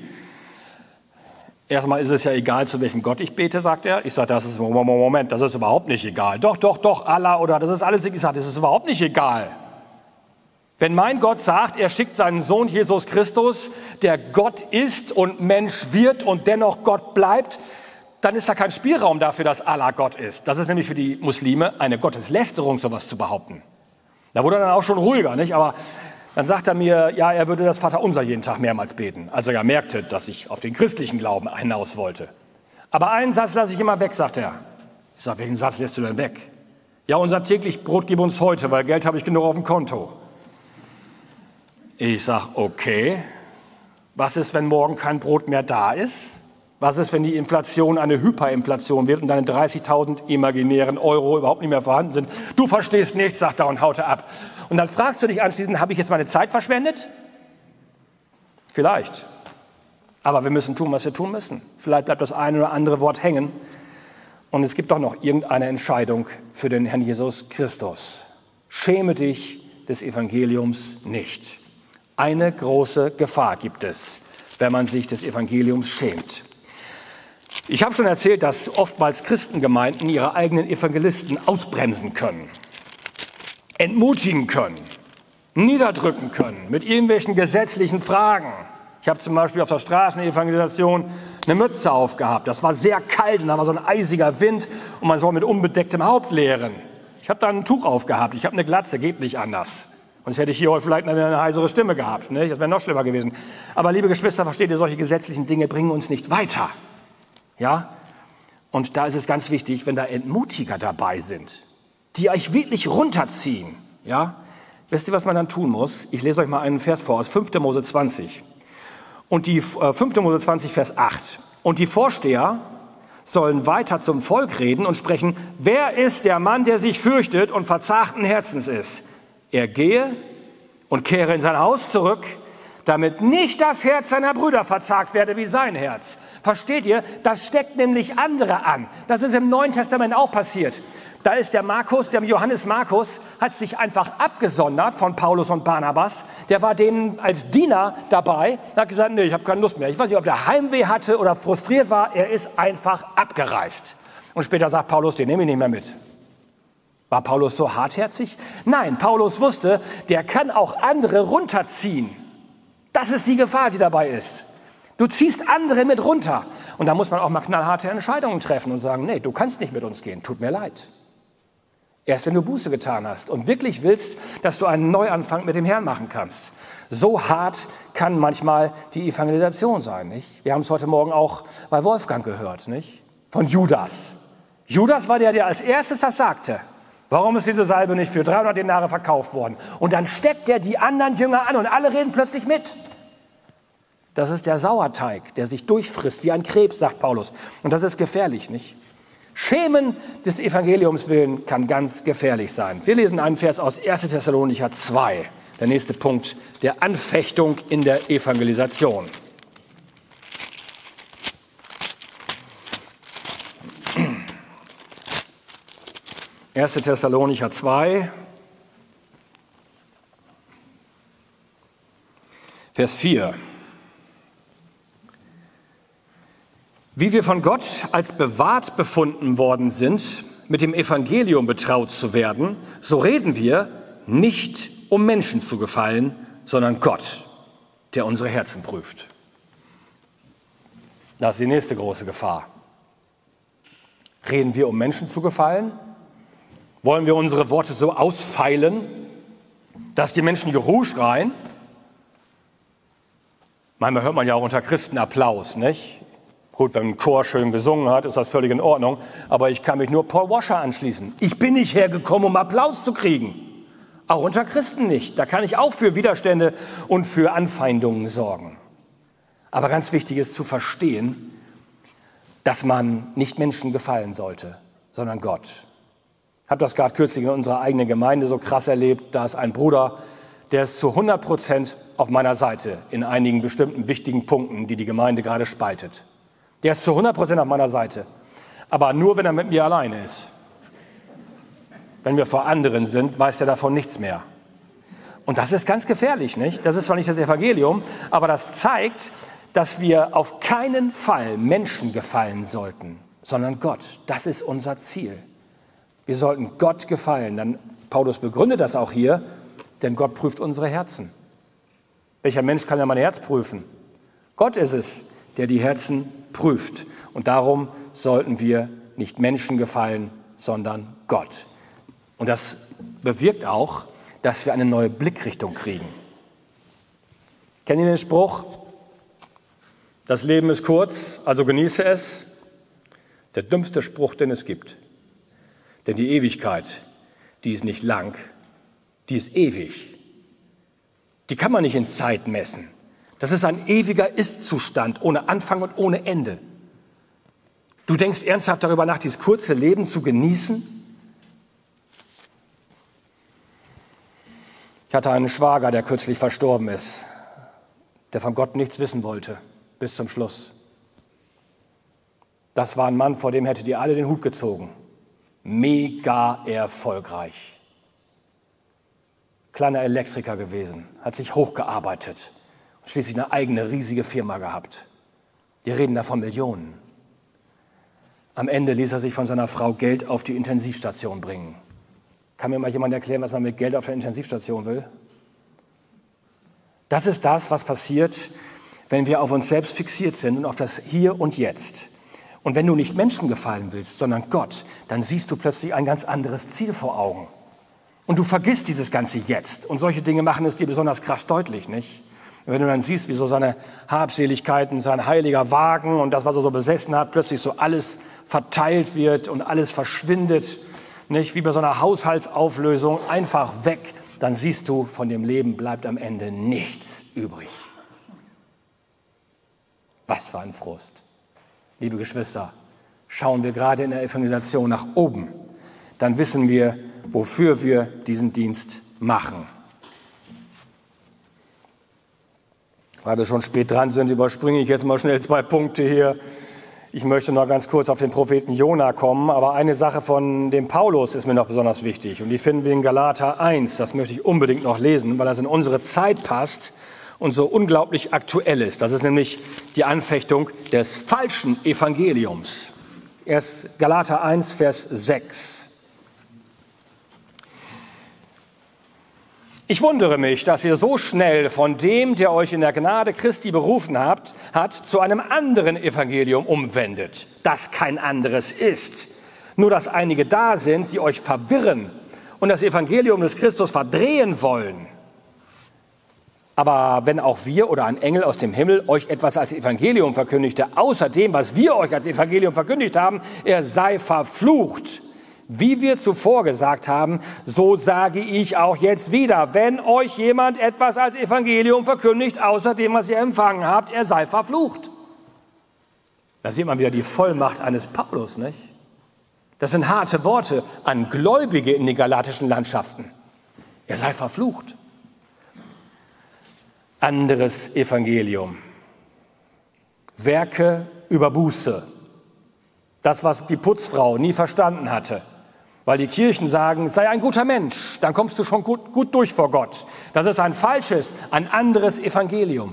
Erstmal ist es ja egal, zu welchem Gott ich bete, sagt er. Ich sage, das ist, Moment, das ist überhaupt nicht egal. Doch, doch, doch, Allah oder das ist alles, ich sage, das ist überhaupt nicht egal. Wenn mein Gott sagt, er schickt seinen Sohn Jesus Christus, der Gott ist und Mensch wird und dennoch Gott bleibt, dann ist da kein Spielraum dafür, dass Allah Gott ist. Das ist nämlich für die Muslime eine Gotteslästerung, sowas zu behaupten. Da wurde er dann auch schon ruhiger, nicht? Aber dann sagt er mir, ja, er würde das Vaterunser jeden Tag mehrmals beten. Also er merkte, dass ich auf den christlichen Glauben hinaus wollte. Aber einen Satz lasse ich immer weg, sagt er. Ich sage, welchen Satz lässt du denn weg? Ja, unser täglich Brot gib uns heute, weil Geld habe ich genug auf dem Konto. Ich sage, okay, was ist, wenn morgen kein Brot mehr da ist? Was ist, wenn die Inflation eine Hyperinflation wird und deine dreißigtausend imaginären Euro überhaupt nicht mehr vorhanden sind? Du verstehst nichts, sagt er und haut er ab. Und dann fragst du dich anschließend, habe ich jetzt meine Zeit verschwendet? Vielleicht. Aber wir müssen tun, was wir tun müssen. Vielleicht bleibt das eine oder andere Wort hängen. Und es gibt doch noch irgendeine Entscheidung für den Herrn Jesus Christus. Schäme dich des Evangeliums nicht. Eine große Gefahr gibt es, wenn man sich des Evangeliums schämt. Ich habe schon erzählt, dass oftmals Christengemeinden ihre eigenen Evangelisten ausbremsen können, entmutigen können, niederdrücken können mit irgendwelchen gesetzlichen Fragen. Ich habe zum Beispiel auf der Straßenevangelisation eine Mütze aufgehabt. Das war sehr kalt und da war so ein eisiger Wind und man soll mit unbedecktem Haupt lehren. Ich habe da ein Tuch aufgehabt, ich habe eine Glatze, geht nicht anders. Sonst hätte ich hier heute vielleicht eine, eine heisere Stimme gehabt. Ne? Das wäre noch schlimmer gewesen. Aber liebe Geschwister, versteht ihr, solche gesetzlichen Dinge bringen uns nicht weiter. Ja? Und da ist es ganz wichtig, wenn da Entmutiger dabei sind, die euch wirklich runterziehen. Ja? Wisst ihr, was man dann tun muss? Ich lese euch mal einen Vers vor aus fünfter Mose zwanzig. Und die äh, fünfter Mose zwanzig, Vers acht. Und die Vorsteher sollen weiter zum Volk reden und sprechen, wer ist der Mann, der sich fürchtet und verzagten Herzens ist? Er gehe und kehre in sein Haus zurück, damit nicht das Herz seiner Brüder verzagt werde wie sein Herz. Versteht ihr? Das steckt nämlich andere an. Das ist im Neuen Testament auch passiert. Da ist der Markus, der Johannes Markus, hat sich einfach abgesondert von Paulus und Barnabas. Der war denen als Diener dabei und hat gesagt, nee, ich habe keine Lust mehr. Ich weiß nicht, ob der Heimweh hatte oder frustriert war. Er ist einfach abgereist. Und später sagt Paulus, den nehme ich nicht mehr mit. War Paulus so hartherzig? Nein, Paulus wusste, der kann auch andere runterziehen. Das ist die Gefahr, die dabei ist. Du ziehst andere mit runter. Und da muss man auch mal knallharte Entscheidungen treffen und sagen, nee, du kannst nicht mit uns gehen, tut mir leid. Erst wenn du Buße getan hast und wirklich willst, dass du einen Neuanfang mit dem Herrn machen kannst. So hart kann manchmal die Evangelisation sein, nicht? Wir haben es heute Morgen auch bei Wolfgang gehört, nicht? Von Judas. Judas war der, der als erstes das sagte. Warum ist diese Salbe nicht für dreihundert Denare verkauft worden? Und dann steckt er die anderen Jünger an und alle reden plötzlich mit. Das ist der Sauerteig, der sich durchfrisst wie ein Krebs, sagt Paulus. Und das ist gefährlich, nicht? Schämen des Evangeliums willen kann ganz gefährlich sein. Wir lesen einen Vers aus erster Thessalonicher zwei. Der nächste Punkt, der Anfechtung in der Evangelisation. erster Thessalonicher zwei, Vers vier. Wie wir von Gott als bewahrt befunden worden sind, mit dem Evangelium betraut zu werden, so reden wir nicht, um Menschen zu gefallen, sondern Gott, der unsere Herzen prüft. Das ist die nächste große Gefahr. Reden wir, um Menschen zu gefallen? Wollen wir unsere Worte so ausfeilen, dass die Menschen Juhu schreien? Manchmal hört man ja auch unter Christen Applaus, nicht? Gut, wenn ein Chor schön gesungen hat, ist das völlig in Ordnung. Aber ich kann mich nur Paul Washer anschließen. Ich bin nicht hergekommen, um Applaus zu kriegen. Auch unter Christen nicht. Da kann ich auch für Widerstände und für Anfeindungen sorgen. Aber ganz wichtig ist zu verstehen, dass man nicht Menschen gefallen sollte, sondern Gott. Ich habe das gerade kürzlich in unserer eigenen Gemeinde so krass erlebt. Da ist ein Bruder, der ist zu hundert Prozent auf meiner Seite in einigen bestimmten wichtigen Punkten, die die Gemeinde gerade spaltet. Der ist zu hundert Prozent auf meiner Seite, aber nur, wenn er mit mir alleine ist. Wenn wir vor anderen sind, weiß er davon nichts mehr. Und das ist ganz gefährlich, nicht? Das ist zwar nicht das Evangelium, aber das zeigt, dass wir auf keinen Fall Menschen gefallen sollten, sondern Gott. Das ist unser Ziel. Wir sollten Gott gefallen. Dann, Paulus begründet das auch hier, Denn Gott prüft unsere Herzen. Welcher Mensch kann ja mein Herz prüfen? Gott ist es, der die Herzen prüft. Und darum sollten wir nicht Menschen gefallen, sondern Gott. Und das bewirkt auch, dass wir eine neue Blickrichtung kriegen. Kennt ihr den Spruch? Das Leben ist kurz, also genieße es. Der dümmste Spruch, den es gibt. Denn die Ewigkeit, die ist nicht lang, die ist ewig. Die kann man nicht in Zeit messen. Das ist ein ewiger Ist-Zustand, ohne Anfang und ohne Ende. Du denkst ernsthaft darüber nach, dieses kurze Leben zu genießen? Ich hatte einen Schwager, der kürzlich verstorben ist, der von Gott nichts wissen wollte, bis zum Schluss. Das war ein Mann, vor dem hättet ihr alle den Hut gezogen. Mega erfolgreich. Kleiner Elektriker gewesen, hat sich hochgearbeitet und schließlich eine eigene riesige Firma gehabt. Die reden da von Millionen. Am Ende ließ er sich von seiner Frau Geld auf die Intensivstation bringen. Kann mir mal jemand erklären, was man mit Geld auf der Intensivstation will? Das ist das, was passiert, wenn wir auf uns selbst fixiert sind und auf das Hier und Jetzt. Und wenn du nicht Menschen gefallen willst, sondern Gott, dann siehst du plötzlich ein ganz anderes Ziel vor Augen. Und du vergisst dieses ganze Jetzt. Und solche Dinge machen es dir besonders krass deutlich, nicht? Und wenn du dann siehst, wie so seine Habseligkeiten, sein heiliger Wagen und das, was er so besessen hat, plötzlich so alles verteilt wird und alles verschwindet, nicht? Wie bei so einer Haushaltsauflösung, einfach weg, dann siehst du, von dem Leben bleibt am Ende nichts übrig. Was für ein Frust. Liebe Geschwister, schauen wir gerade in der Evangelisation nach oben, dann wissen wir, wofür wir diesen Dienst machen. Weil wir schon spät dran sind, überspringe ich jetzt mal schnell zwei Punkte hier. Ich möchte noch ganz kurz auf den Propheten Jona kommen, aber eine Sache von dem Paulus ist mir noch besonders wichtig und die finden wir in Galater eins. Das möchte ich unbedingt noch lesen, weil das in unsere Zeit passt und so unglaublich aktuell ist. Das ist nämlich die Anfechtung des falschen Evangeliums. Erst Galater eins, Vers sechs. Ich wundere mich, dass ihr so schnell von dem, der euch in der Gnade Christi berufen habt, hat, zu einem anderen Evangelium umwendet, das kein anderes ist. Nur, dass einige da sind, die euch verwirren und das Evangelium des Christus verdrehen wollen. Aber wenn auch wir oder ein Engel aus dem Himmel euch etwas als Evangelium verkündigte, außer dem, was wir euch als Evangelium verkündigt haben, er sei verflucht. Wie wir zuvor gesagt haben, so sage ich auch jetzt wieder, wenn euch jemand etwas als Evangelium verkündigt, außer dem, was ihr empfangen habt, er sei verflucht. Da sieht man wieder die Vollmacht eines Paulus, nicht? Das sind harte Worte an Gläubige in den galatischen Landschaften. Er sei verflucht. Anderes Evangelium. Werke über Buße. Das, was die Putzfrau nie verstanden hatte. Weil die Kirchen sagen, sei ein guter Mensch, dann kommst du schon gut, gut durch vor Gott. Das ist ein falsches, ein anderes Evangelium.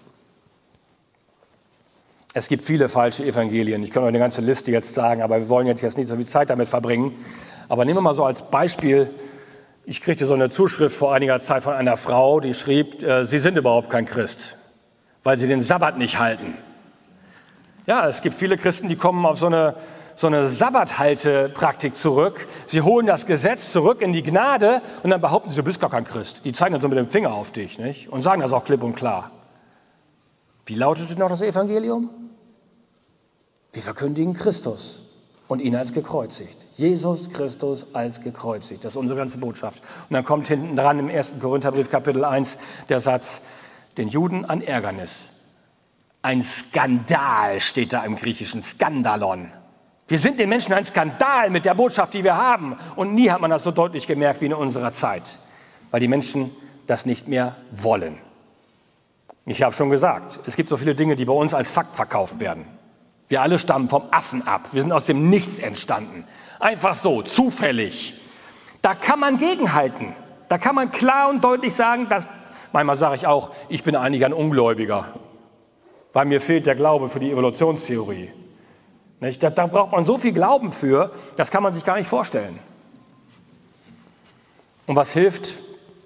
Es gibt viele falsche Evangelien. Ich kann euch eine ganze Liste jetzt sagen, aber wir wollen jetzt nicht so viel Zeit damit verbringen. Aber nehmen wir mal so als Beispiel, ich kriegte so eine Zuschrift vor einiger Zeit von einer Frau, die schrieb, äh, sie sind überhaupt kein Christ, weil sie den Sabbat nicht halten. Ja, es gibt viele Christen, die kommen auf so eine so eine Sabbathaltepraktik zurück. Sie holen das Gesetz zurück in die Gnade und dann behaupten sie, du bist gar kein Christ. Die zeigen dann so mit dem Finger auf dich, nicht? Und sagen das auch klipp und klar. Wie lautet denn noch das Evangelium? Wir verkündigen Christus und ihn als gekreuzigt. Jesus Christus als gekreuzigt. Das ist unsere ganze Botschaft. Und dann kommt hinten dran im ersten Korintherbrief Kapitel eins der Satz, den Juden ein Ärgernis. Ein Skandal steht da im Griechischen, Skandalon. Wir sind den Menschen ein Skandal mit der Botschaft, die wir haben. Und nie hat man das so deutlich gemerkt wie in unserer Zeit, weil die Menschen das nicht mehr wollen. Ich habe schon gesagt, es gibt so viele Dinge, die bei uns als Fakt verkauft werden. Wir alle stammen vom Affen ab. Wir sind aus dem Nichts entstanden. Einfach so, zufällig. Da kann man gegenhalten. Da kann man klar und deutlich sagen, dass, manchmal sage ich auch, ich bin eigentlich ein Ungläubiger, weil mir fehlt der Glaube für die Evolutionstheorie. Nicht? Da, da braucht man so viel Glauben für, das kann man sich gar nicht vorstellen. Und was hilft?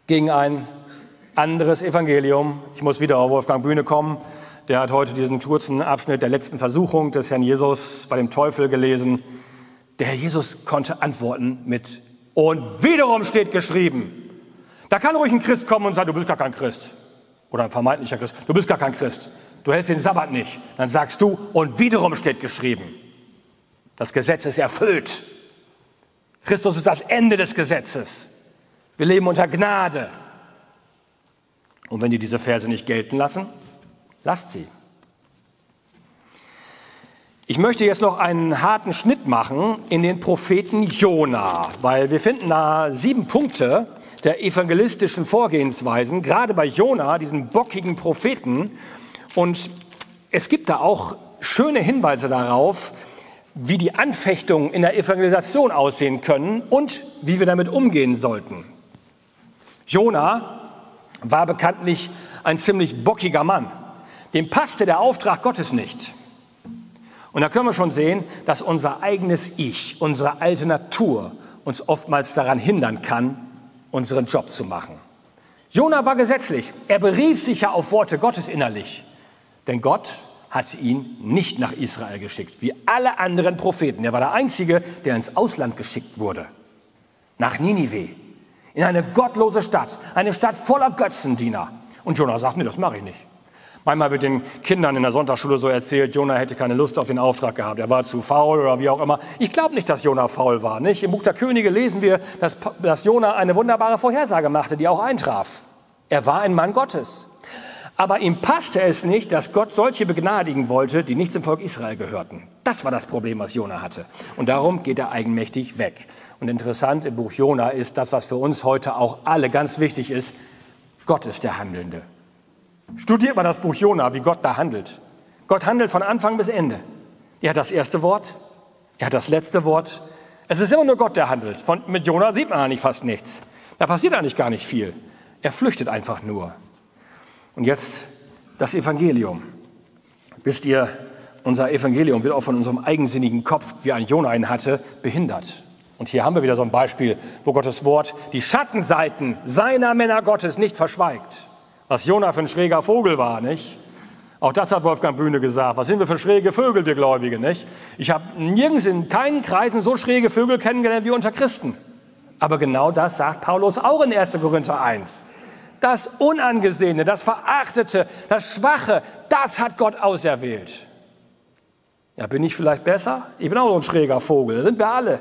gegen ein anderes Evangelium. Ich muss wieder auf Wolfgang Bühne kommen. Der hat heute diesen kurzen Abschnitt der letzten Versuchung des Herrn Jesus bei dem Teufel gelesen. Der Herr Jesus konnte antworten mit "Und wiederum steht geschrieben". Da kann ruhig ein Christ kommen und sagen, du bist gar kein Christ. Oder ein vermeintlicher Christ. Du bist gar kein Christ. Du hältst den Sabbat nicht. Dann sagst du, und wiederum steht geschrieben. Das Gesetz ist erfüllt. Christus ist das Ende des Gesetzes. Wir leben unter Gnade. Und wenn die diese Verse nicht gelten lassen, lasst sie. Ich möchte jetzt noch einen harten Schnitt machen in den Propheten Jona, weil wir finden da sieben Punkte der evangelistischen Vorgehensweisen, gerade bei Jona, diesem bockigen Propheten. Und es gibt da auch schöne Hinweise darauf, wie die Anfechtungen in der Evangelisation aussehen können und wie wir damit umgehen sollten. Jona war bekanntlich ein ziemlich bockiger Mann. Dem passte der Auftrag Gottes nicht. Und da können wir schon sehen, dass unser eigenes Ich, unsere alte Natur uns oftmals daran hindern kann, unseren Job zu machen. Jona war gesetzlich. Er berief sich ja auf Worte Gottes innerlich. Denn Gott hat ihn nicht nach Israel geschickt, wie alle anderen Propheten. Er war der Einzige, der ins Ausland geschickt wurde. Nach Ninive. In eine gottlose Stadt. Eine Stadt voller Götzendiener. Und Jona sagt, nee, das mache ich nicht. Manchmal wird den Kindern in der Sonntagsschule so erzählt, Jona hätte keine Lust auf den Auftrag gehabt. Er war zu faul oder wie auch immer. Ich glaube nicht, dass Jona faul war. Nicht? Im Buch der Könige lesen wir, dass, dass Jona eine wunderbare Vorhersage machte, die auch eintraf. Er war ein Mann Gottes. Aber ihm passte es nicht, dass Gott solche begnadigen wollte, die nicht zum Volk Israel gehörten. Das war das Problem, was Jona hatte. Und darum geht er eigenmächtig weg. Und interessant im Buch Jona ist das, was für uns heute auch alle ganz wichtig ist. Gott ist der Handelnde. Studiert mal das Buch Jona, wie Gott da handelt. Gott handelt von Anfang bis Ende. Er hat das erste Wort, er hat das letzte Wort. Es ist immer nur Gott, der handelt. Von, mit Jona sieht man eigentlich fast nichts. Da passiert eigentlich gar nicht viel. Er flüchtet einfach nur. Und jetzt das Evangelium. Wisst ihr, unser Evangelium wird auch von unserem eigensinnigen Kopf, wie ein Jona ihn hatte, behindert. Und hier haben wir wieder so ein Beispiel, wo Gottes Wort die Schattenseiten seiner Männer Gottes nicht verschweigt. Was Jona für ein schräger Vogel war, nicht? Auch das hat Wolfgang Bühne gesagt. Was sind wir für schräge Vögel, wir Gläubige, nicht? Ich habe nirgends in keinen Kreisen so schräge Vögel kennengelernt wie unter Christen. Aber genau das sagt Paulus auch in erster Korinther eins. Das Unangesehene, das Verachtete, das Schwache, das hat Gott auserwählt. Ja, bin ich vielleicht besser? Ich bin auch so ein schräger Vogel, das sind wir alle.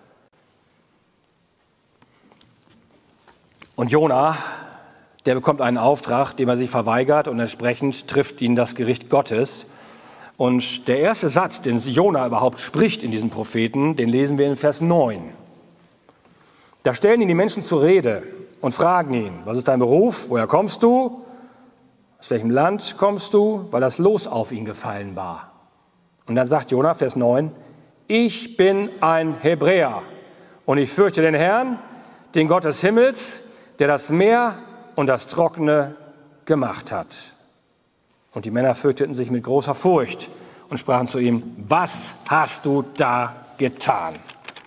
Und Jona, der bekommt einen Auftrag, dem er sich verweigert und entsprechend trifft ihn das Gericht Gottes. Und der erste Satz, den Jona überhaupt spricht in diesem Propheten, den lesen wir in Vers neun. Da stellen ihn die Menschen zur Rede und fragen ihn, was ist dein Beruf, woher kommst du, aus welchem Land kommst du, weil das Los auf ihn gefallen war. Und dann sagt Jona, Vers neun, ich bin ein Hebräer und ich fürchte den Herrn, den Gott des Himmels, der das Meer und das Trockene gemacht hat. Und die Männer fürchteten sich mit großer Furcht und sprachen zu ihm, was hast du da getan?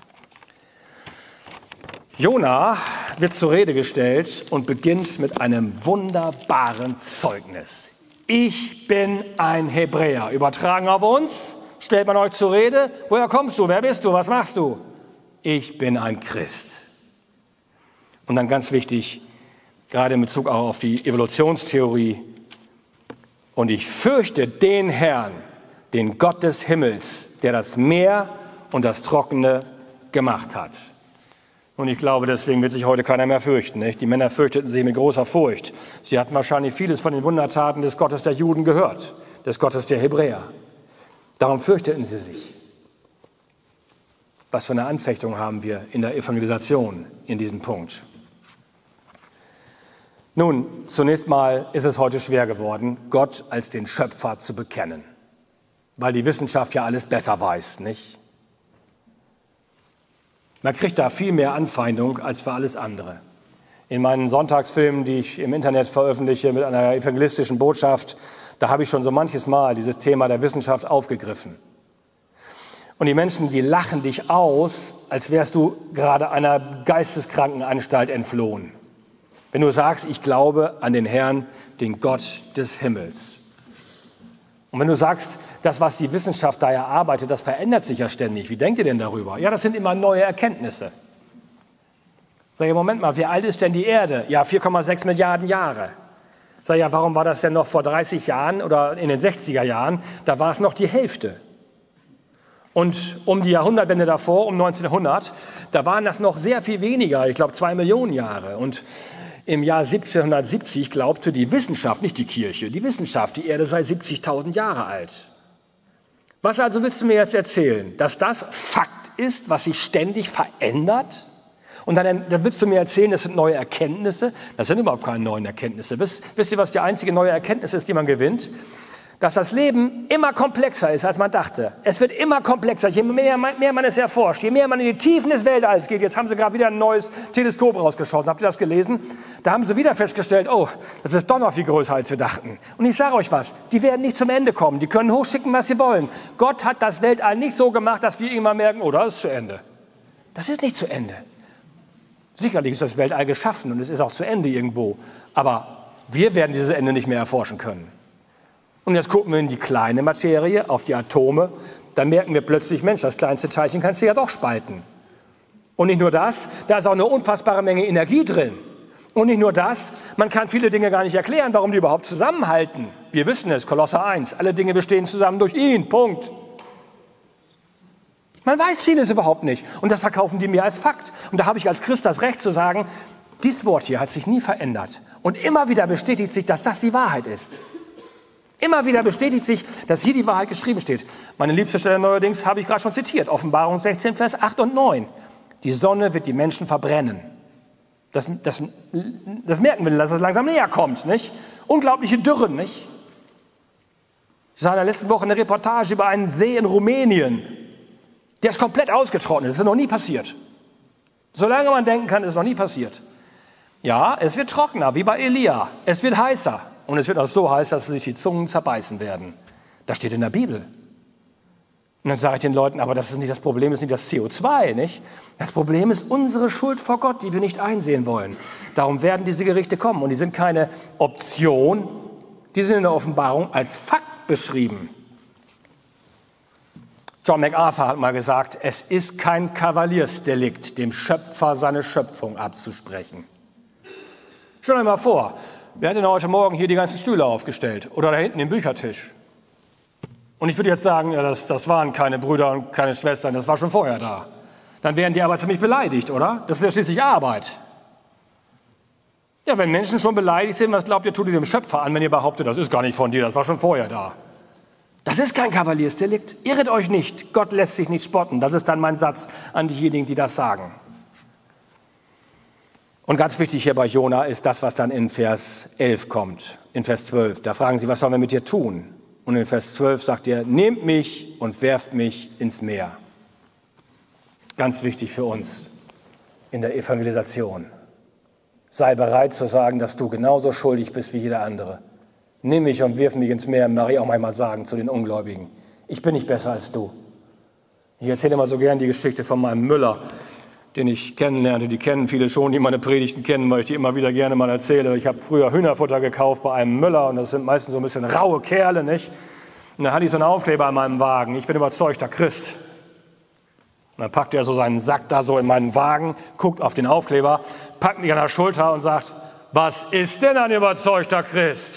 Jona wird zur Rede gestellt und beginnt mit einem wunderbaren Zeugnis. Ich bin ein Hebräer. Übertragen auf uns, stellt man euch zur Rede. Woher kommst du? Wer bist du? Was machst du? Ich bin ein Christ. Und dann ganz wichtig, gerade in Bezug auch auf die Evolutionstheorie. Und ich fürchte den Herrn, den Gott des Himmels, der das Meer und das Trockene gemacht hat. Und ich glaube, deswegen wird sich heute keiner mehr fürchten. Nicht? Die Männer fürchteten sich mit großer Furcht. Sie hatten wahrscheinlich vieles von den Wundertaten des Gottes der Juden gehört, des Gottes der Hebräer. Darum fürchteten sie sich. Was für eine Anfechtung haben wir in der Evangelisation in diesem Punkt? Nun, zunächst mal ist es heute schwer geworden, Gott als den Schöpfer zu bekennen, weil die Wissenschaft ja alles besser weiß, nicht? Man kriegt da viel mehr Anfeindung als für alles andere. In meinen Sonntagsfilmen, die ich im Internet veröffentliche mit einer evangelistischen Botschaft, da habe ich schon so manches Mal dieses Thema der Wissenschaft aufgegriffen. Und die Menschen, die lachen dich aus, als wärst du gerade einer Geisteskrankenanstalt entflohen. Wenn du sagst, ich glaube an den Herrn, den Gott des Himmels. Und wenn du sagst, das, was die Wissenschaft da erarbeitet, das verändert sich ja ständig. Wie denkt ihr denn darüber? Ja, das sind immer neue Erkenntnisse. Sag ich, Moment mal, wie alt ist denn die Erde? Ja, vier Komma sechs Milliarden Jahre. Sag ich, ja, warum war das denn noch vor dreißig Jahren oder in den sechziger Jahren? Da war es noch die Hälfte. Und um die Jahrhundertwende davor, um neunzehnhundert, da waren das noch sehr viel weniger, ich glaube zwei Millionen Jahre. Und im Jahr siebzehnhundertsiebzig glaubte die Wissenschaft, nicht die Kirche, die Wissenschaft, die Erde sei siebzigtausend Jahre alt. Was also willst du mir jetzt erzählen? Dass das Fakt ist, was sich ständig verändert? Und dann, dann willst du mir erzählen, das sind neue Erkenntnisse? Das sind überhaupt keine neuen Erkenntnisse. Wisst, wisst ihr, was die einzige neue Erkenntnis ist, die man gewinnt? Dass das Leben immer komplexer ist, als man dachte. Es wird immer komplexer, je mehr, mehr man es erforscht, je mehr man in die Tiefen des Weltalls geht. Jetzt haben sie gerade wieder ein neues Teleskop rausgeschaut. Habt ihr das gelesen? Da haben sie wieder festgestellt, oh, das ist doch noch viel größer, als wir dachten. Und ich sage euch was, die werden nicht zum Ende kommen. Die können hochschicken, was sie wollen. Gott hat das Weltall nicht so gemacht, dass wir irgendwann merken, oh, das ist zu Ende. Das ist nicht zu Ende. Sicherlich ist das Weltall geschaffen und es ist auch zu Ende irgendwo. Aber wir werden dieses Ende nicht mehr erforschen können. Und jetzt gucken wir in die kleine Materie, auf die Atome. Dann merken wir plötzlich, Mensch, das kleinste Teilchen kannst du ja doch spalten. Und nicht nur das, da ist auch eine unfassbare Menge Energie drin. Und nicht nur das, man kann viele Dinge gar nicht erklären, warum die überhaupt zusammenhalten. Wir wissen es, Kolosser eins, alle Dinge bestehen zusammen durch ihn, Punkt. Man weiß vieles überhaupt nicht. Und das verkaufen die mir als Fakt. Und da habe ich als Christ das Recht zu sagen, dieses Wort hier hat sich nie verändert. Und immer wieder bestätigt sich, dass das die Wahrheit ist. Immer wieder bestätigt sich, dass hier die Wahrheit geschrieben steht. Meine liebste Stelle neuerdings habe ich gerade schon zitiert. Offenbarung sechzehn, Vers acht und neun. Die Sonne wird die Menschen verbrennen. Das, das, das merken wir, dass es langsam näher kommt, nicht? Unglaubliche Dürren, nicht? Ich sah in der letzten Woche eine Reportage über einen See in Rumänien. Der ist komplett ausgetrocknet. Das ist noch nie passiert. Solange man denken kann, ist es noch nie passiert. Ja, es wird trockener, wie bei Elia. Es wird heißer. Und es wird auch so heiß, dass sich die Zungen zerbeißen werden. Das steht in der Bibel. Und dann sage ich den Leuten, aber das ist nicht das Problem, das ist nicht das C O zwei, nicht? Das Problem ist unsere Schuld vor Gott, die wir nicht einsehen wollen. Darum werden diese Gerichte kommen. Und die sind keine Option, die sind in der Offenbarung als Fakt beschrieben. John MacArthur hat mal gesagt, es ist kein Kavaliersdelikt, dem Schöpfer seine Schöpfung abzusprechen. Stell dir mal vor, wer hat denn heute Morgen hier die ganzen Stühle aufgestellt? Oder da hinten den Büchertisch? Und ich würde jetzt sagen, ja, das, das waren keine Brüder und keine Schwestern, das war schon vorher da. Dann wären die aber ziemlich beleidigt, oder? Das ist ja schließlich Arbeit. Ja, wenn Menschen schon beleidigt sind, was glaubt ihr, tut ihr dem Schöpfer an, wenn ihr behauptet, das ist gar nicht von dir, das war schon vorher da. Das ist kein Kavaliersdelikt. Irret euch nicht, Gott lässt sich nicht spotten. Das ist dann mein Satz an diejenigen, die das sagen. Und ganz wichtig hier bei Jona ist das, was dann in Vers elf kommt, in Vers zwölf. Da fragen sie, was sollen wir mit dir tun? Und in Vers zwölf sagt er, nehmt mich und werft mich ins Meer. Ganz wichtig für uns in der Evangelisation. Sei bereit zu sagen, dass du genauso schuldig bist wie jeder andere. Nimm mich und wirf mich ins Meer, mag ich auch manchmal sagen zu den Ungläubigen. Ich bin nicht besser als du. Ich erzähle immer so gern die Geschichte von meinem Müller, den ich kennenlernte. Die kennen viele schon, die meine Predigten kennen, weil ich die immer wieder gerne mal erzähle. Ich habe früher Hühnerfutter gekauft bei einem Müller und das sind meistens so ein bisschen raue Kerle, nicht? Und dann hatte ich so einen Aufkleber an meinem Wagen. Ich bin überzeugter Christ. Und dann packt er so seinen Sack da so in meinen Wagen, guckt auf den Aufkleber, packt mich an der Schulter und sagt, was ist denn ein überzeugter Christ?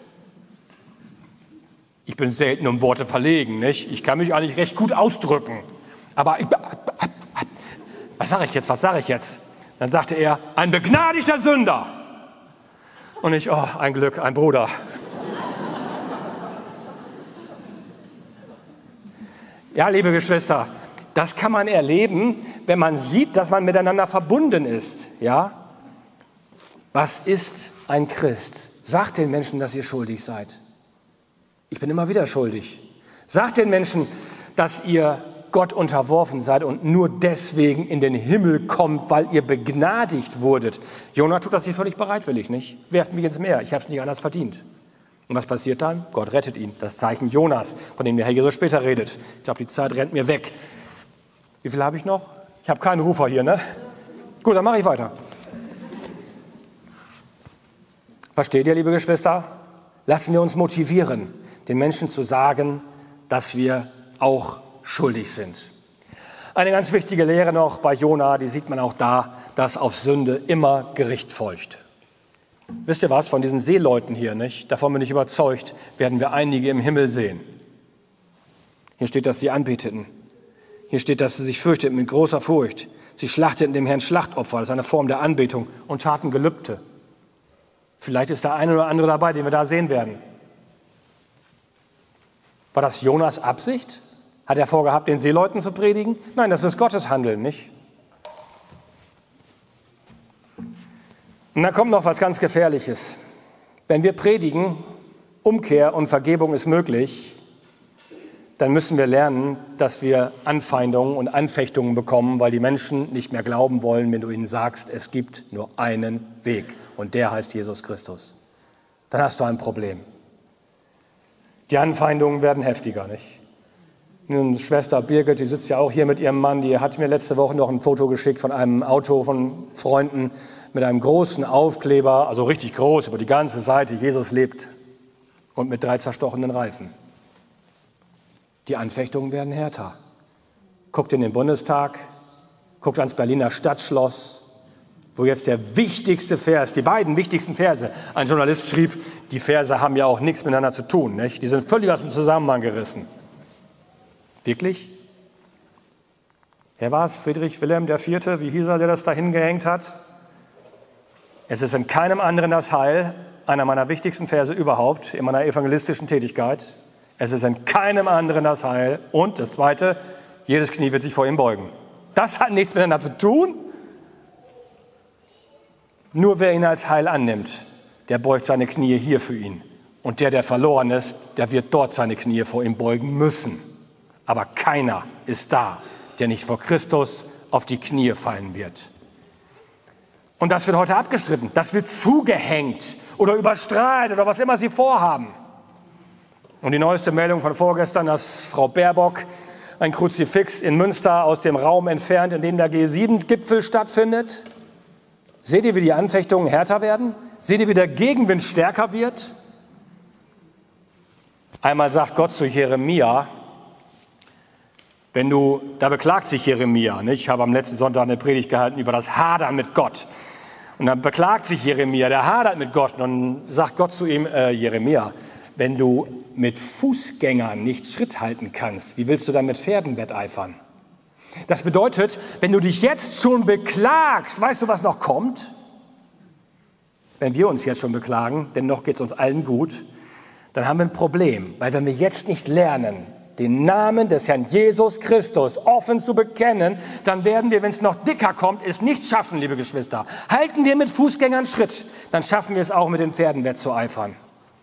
Ich bin selten um Worte verlegen, nicht? Ich kann mich eigentlich recht gut ausdrücken. Aber ich, was sage ich jetzt, was sage ich jetzt? Dann sagte er, ein begnadigter Sünder. Und ich, oh, ein Glück, ein Bruder. Ja, liebe Geschwister, das kann man erleben, wenn man sieht, dass man miteinander verbunden ist. Ja? Was ist ein Christ? Sagt den Menschen, dass ihr schuldig seid. Ich bin immer wieder schuldig. Sagt den Menschen, dass ihr Gott unterworfen seid und nur deswegen in den Himmel kommt, weil ihr begnadigt wurdet. Jona tut das hier völlig bereitwillig, nicht? Werft mich ins Meer, ich habe es nicht anders verdient. Und was passiert dann? Gott rettet ihn. Das Zeichen Jonas, von dem der Herr Jesus später redet. Ich glaube, die Zeit rennt mir weg. Wie viel habe ich noch? Ich habe keinen Rufer hier, ne? Gut, dann mache ich weiter. Versteht ihr, liebe Geschwister? Lassen wir uns motivieren, den Menschen zu sagen, dass wir auch schuldig sind. Eine ganz wichtige Lehre noch bei Jona, die sieht man auch da, dass auf Sünde immer Gericht folgt. Wisst ihr was, von diesen Seeleuten hier, nicht? Davon bin ich überzeugt, werden wir einige im Himmel sehen. Hier steht, dass sie anbeteten. Hier steht, dass sie sich fürchteten mit großer Furcht. Sie schlachteten dem Herrn Schlachtopfer, das ist eine Form der Anbetung, und taten Gelübde. Vielleicht ist der eine oder andere dabei, den wir da sehen werden. War das Jonas Absicht? Hat er vorgehabt, den Seeleuten zu predigen? Nein, das ist Gottes Handeln, nicht? Und dann kommt noch was ganz Gefährliches. Wenn wir predigen, Umkehr und Vergebung ist möglich, dann müssen wir lernen, dass wir Anfeindungen und Anfechtungen bekommen, weil die Menschen nicht mehr glauben wollen, wenn du ihnen sagst, es gibt nur einen Weg und der heißt Jesus Christus. Dann hast du ein Problem. Die Anfeindungen werden heftiger, nicht? Nun, Schwester Birgit, die sitzt ja auch hier mit ihrem Mann, die hat mir letzte Woche noch ein Foto geschickt von einem Auto von Freunden mit einem großen Aufkleber, also richtig groß, über die ganze Seite, Jesus lebt, und mit drei zerstochenen Reifen. Die Anfechtungen werden härter. Guckt in den Bundestag, guckt ans Berliner Stadtschloss, wo jetzt der wichtigste Vers, die beiden wichtigsten Verse, ein Journalist schrieb, die Verse haben ja auch nichts miteinander zu tun, nicht? Die sind völlig aus dem Zusammenhang gerissen. Wirklich? Wer war es? Friedrich Wilhelm der Vierte? Wie hieß er, der das da hingehängt hat? Es ist in keinem anderen das Heil, einer meiner wichtigsten Verse überhaupt in meiner evangelistischen Tätigkeit. Es ist in keinem anderen das Heil. Und das Zweite, jedes Knie wird sich vor ihm beugen. Das hat nichts miteinander zu tun. Nur wer ihn als Heil annimmt, der beugt seine Knie hier für ihn. Und der, der verloren ist, der wird dort seine Knie vor ihm beugen müssen. Aber keiner ist da, der nicht vor Christus auf die Knie fallen wird. Und das wird heute abgestritten. Das wird zugehängt oder überstrahlt oder was immer sie vorhaben. Und die neueste Meldung von vorgestern, dass Frau Baerbock ein Kruzifix in Münster aus dem Raum entfernt, in dem der G sieben Gipfel stattfindet. Seht ihr, wie die Anfechtungen härter werden? Seht ihr, wie der Gegenwind stärker wird? Einmal sagt Gott zu Jeremia, wenn du, da beklagt sich Jeremia, nicht? Ich habe am letzten Sonntag eine Predigt gehalten über das Hadern mit Gott. Und dann beklagt sich Jeremia, der hadert mit Gott. Und dann sagt Gott zu ihm, äh, Jeremia, wenn du mit Fußgängern nicht Schritt halten kannst, wie willst du dann mit Pferden wetteifern? Das bedeutet, wenn du dich jetzt schon beklagst, weißt du, was noch kommt? Wenn wir uns jetzt schon beklagen, denn noch geht es uns allen gut, dann haben wir ein Problem, weil wenn wir jetzt nicht lernen, den Namen des Herrn Jesus Christus offen zu bekennen, dann werden wir, wenn es noch dicker kommt, es nicht schaffen, liebe Geschwister. Halten wir mit Fußgängern Schritt, dann schaffen wir es auch, mit den Pferden wettzueifern.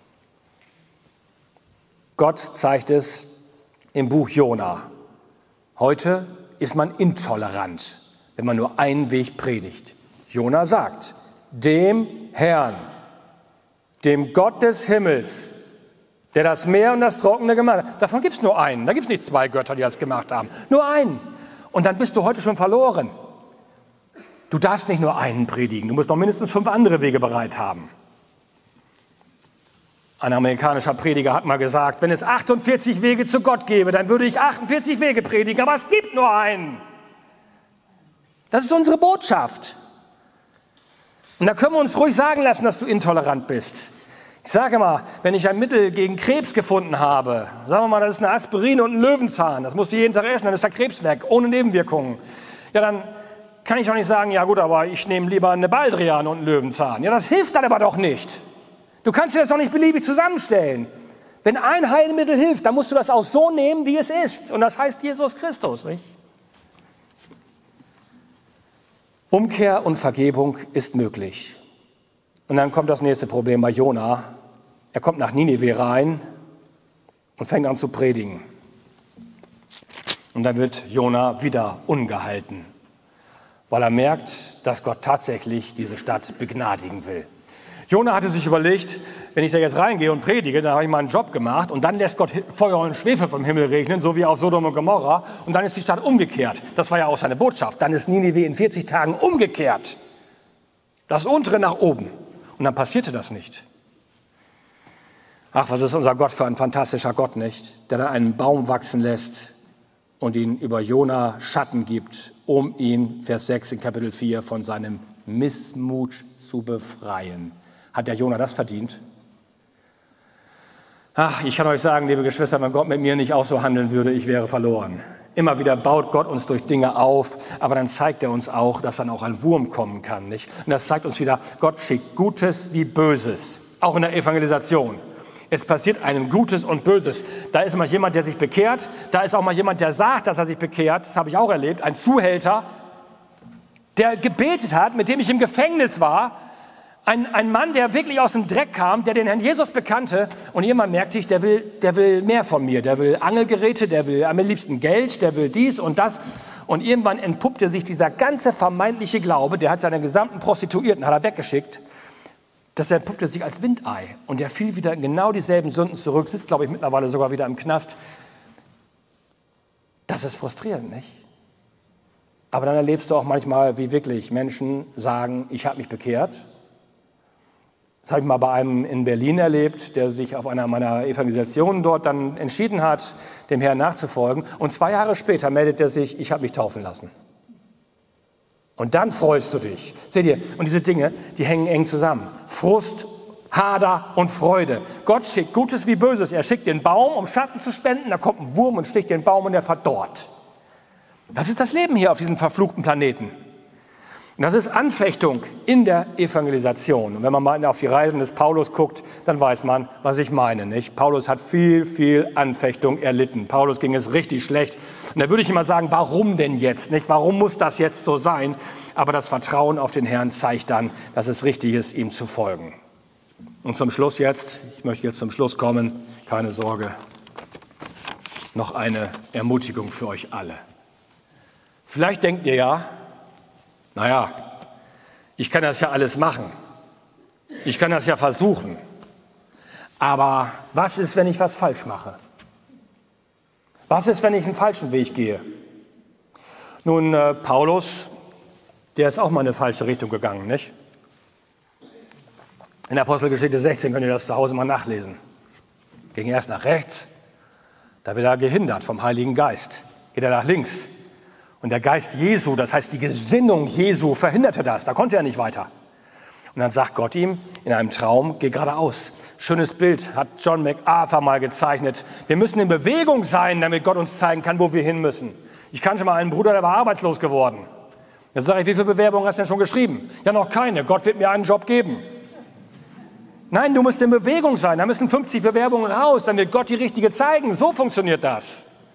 Gott zeigt es im Buch Jona. Heute ist man intolerant, wenn man nur einen Weg predigt. Jona sagt, dem Herrn, dem Gott des Himmels, der das Meer und das Trockene gemacht hat. Davon gibt es nur einen. Da gibt es nicht zwei Götter, die das gemacht haben. Nur einen. Und dann bist du heute schon verloren. Du darfst nicht nur einen predigen. Du musst noch mindestens fünf andere Wege bereit haben. Ein amerikanischer Prediger hat mal gesagt, wenn es achtundvierzig Wege zu Gott gäbe, dann würde ich achtundvierzig Wege predigen. Aber es gibt nur einen. Das ist unsere Botschaft. Und da können wir uns ruhig sagen lassen, dass du intolerant bist. Ich sage mal, wenn ich ein Mittel gegen Krebs gefunden habe, sagen wir mal, das ist eine Aspirin und ein Löwenzahn, das musst du jeden Tag essen, dann ist der Krebs weg, ohne Nebenwirkungen. Ja, dann kann ich auch nicht sagen, ja gut, aber ich nehme lieber eine Baldrian und einen Löwenzahn. Ja, das hilft dann aber doch nicht. Du kannst dir das doch nicht beliebig zusammenstellen. Wenn ein Heilmittel hilft, dann musst du das auch so nehmen, wie es ist. Und das heißt Jesus Christus, nicht? Umkehr und Vergebung ist möglich. Und dann kommt das nächste Problem bei Jona. Er kommt nach Ninive rein und fängt an zu predigen. Und dann wird Jona wieder ungehalten, weil er merkt, dass Gott tatsächlich diese Stadt begnadigen will. Jona hatte sich überlegt, wenn ich da jetzt reingehe und predige, dann habe ich meinen Job gemacht und dann lässt Gott Feuer und Schwefel vom Himmel regnen, so wie auf Sodom und Gomorra, und dann ist die Stadt umgekehrt. Das war ja auch seine Botschaft. Dann ist Ninive in vierzig Tagen umgekehrt. Das untere nach oben. Und Und dann passierte das nicht. Ach, was ist unser Gott für ein fantastischer Gott, nicht? Der dann einen Baum wachsen lässt und ihn über Jona Schatten gibt, um ihn, Vers sechs in Kapitel vier, von seinem Missmut zu befreien. Hat der Jona das verdient? Ach, ich kann euch sagen, liebe Geschwister, wenn Gott mit mir nicht auch so handeln würde, ich wäre verloren. Immer wieder baut Gott uns durch Dinge auf, aber dann zeigt er uns auch, dass dann auch ein Wurm kommen kann, nicht? Und das zeigt uns wieder, Gott schickt Gutes wie Böses, auch in der Evangelisation. Es passiert einem Gutes und Böses. Da ist mal jemand, der sich bekehrt, da ist auch mal jemand, der sagt, dass er sich bekehrt, das habe ich auch erlebt, ein Zuhälter, der gebetet hat, mit dem ich im Gefängnis war, Ein, ein Mann, der wirklich aus dem Dreck kam, der den Herrn Jesus bekannte und jemand merkte ich, der will, der will mehr von mir, der will Angelgeräte, der will am liebsten Geld, der will dies und das und irgendwann entpuppte sich dieser ganze vermeintliche Glaube, der hat seine gesamten Prostituierten, hat er weggeschickt, das entpuppte sich als Windei und der fiel wieder in genau dieselben Sünden zurück, sitzt glaube ich mittlerweile sogar wieder im Knast. Das ist frustrierend, nicht? Aber dann erlebst du auch manchmal, wie wirklich Menschen sagen, ich habe mich bekehrt. Das habe ich mal bei einem in Berlin erlebt, der sich auf einer meiner Evangelisationen dort dann entschieden hat, dem Herrn nachzufolgen. Und zwei Jahre später meldet er sich, ich habe mich taufen lassen. Und dann freust du dich. Seht ihr, und diese Dinge, die hängen eng zusammen. Frust, Hader und Freude. Gott schickt Gutes wie Böses. Er schickt den Baum, um Schatten zu spenden. Da kommt ein Wurm und sticht den Baum und er verdorrt. Das ist das Leben hier auf diesem verfluchten Planeten. Und das ist Anfechtung in der Evangelisation. Und wenn man mal auf die Reisen des Paulus guckt, dann weiß man, was ich meine, nicht? Paulus hat viel, viel Anfechtung erlitten. Paulus ging es richtig schlecht. Und da würde ich immer sagen, warum denn jetzt, nicht? Warum muss das jetzt so sein? Aber das Vertrauen auf den Herrn zeigt dann, dass es richtig ist, ihm zu folgen. Und zum Schluss jetzt, ich möchte jetzt zum Schluss kommen, keine Sorge, noch eine Ermutigung für euch alle. Vielleicht denkt ihr ja, naja, ich kann das ja alles machen. Ich kann das ja versuchen. Aber was ist, wenn ich was falsch mache? Was ist, wenn ich einen falschen Weg gehe? Nun, äh, Paulus, der ist auch mal in eine falsche Richtung gegangen, nicht? In der Apostelgeschichte sechzehn könnt ihr das zu Hause mal nachlesen. Ging erst nach rechts, da wird er gehindert vom Heiligen Geist. Geht er nach links. Und der Geist Jesu, das heißt die Gesinnung Jesu, verhinderte das. Da konnte er nicht weiter. Und dann sagt Gott ihm in einem Traum, geh geradeaus. Schönes Bild hat John MacArthur mal gezeichnet. Wir müssen in Bewegung sein, damit Gott uns zeigen kann, wo wir hin müssen. Ich kannte mal einen Bruder, der war arbeitslos geworden. Dann sage ich, wie viele Bewerbungen hast du denn schon geschrieben? Ja, noch keine. Gott wird mir einen Job geben. Nein, du musst in Bewegung sein. Da müssen fünfzig Bewerbungen raus, dann wird Gott die richtige zeigen. So funktioniert das.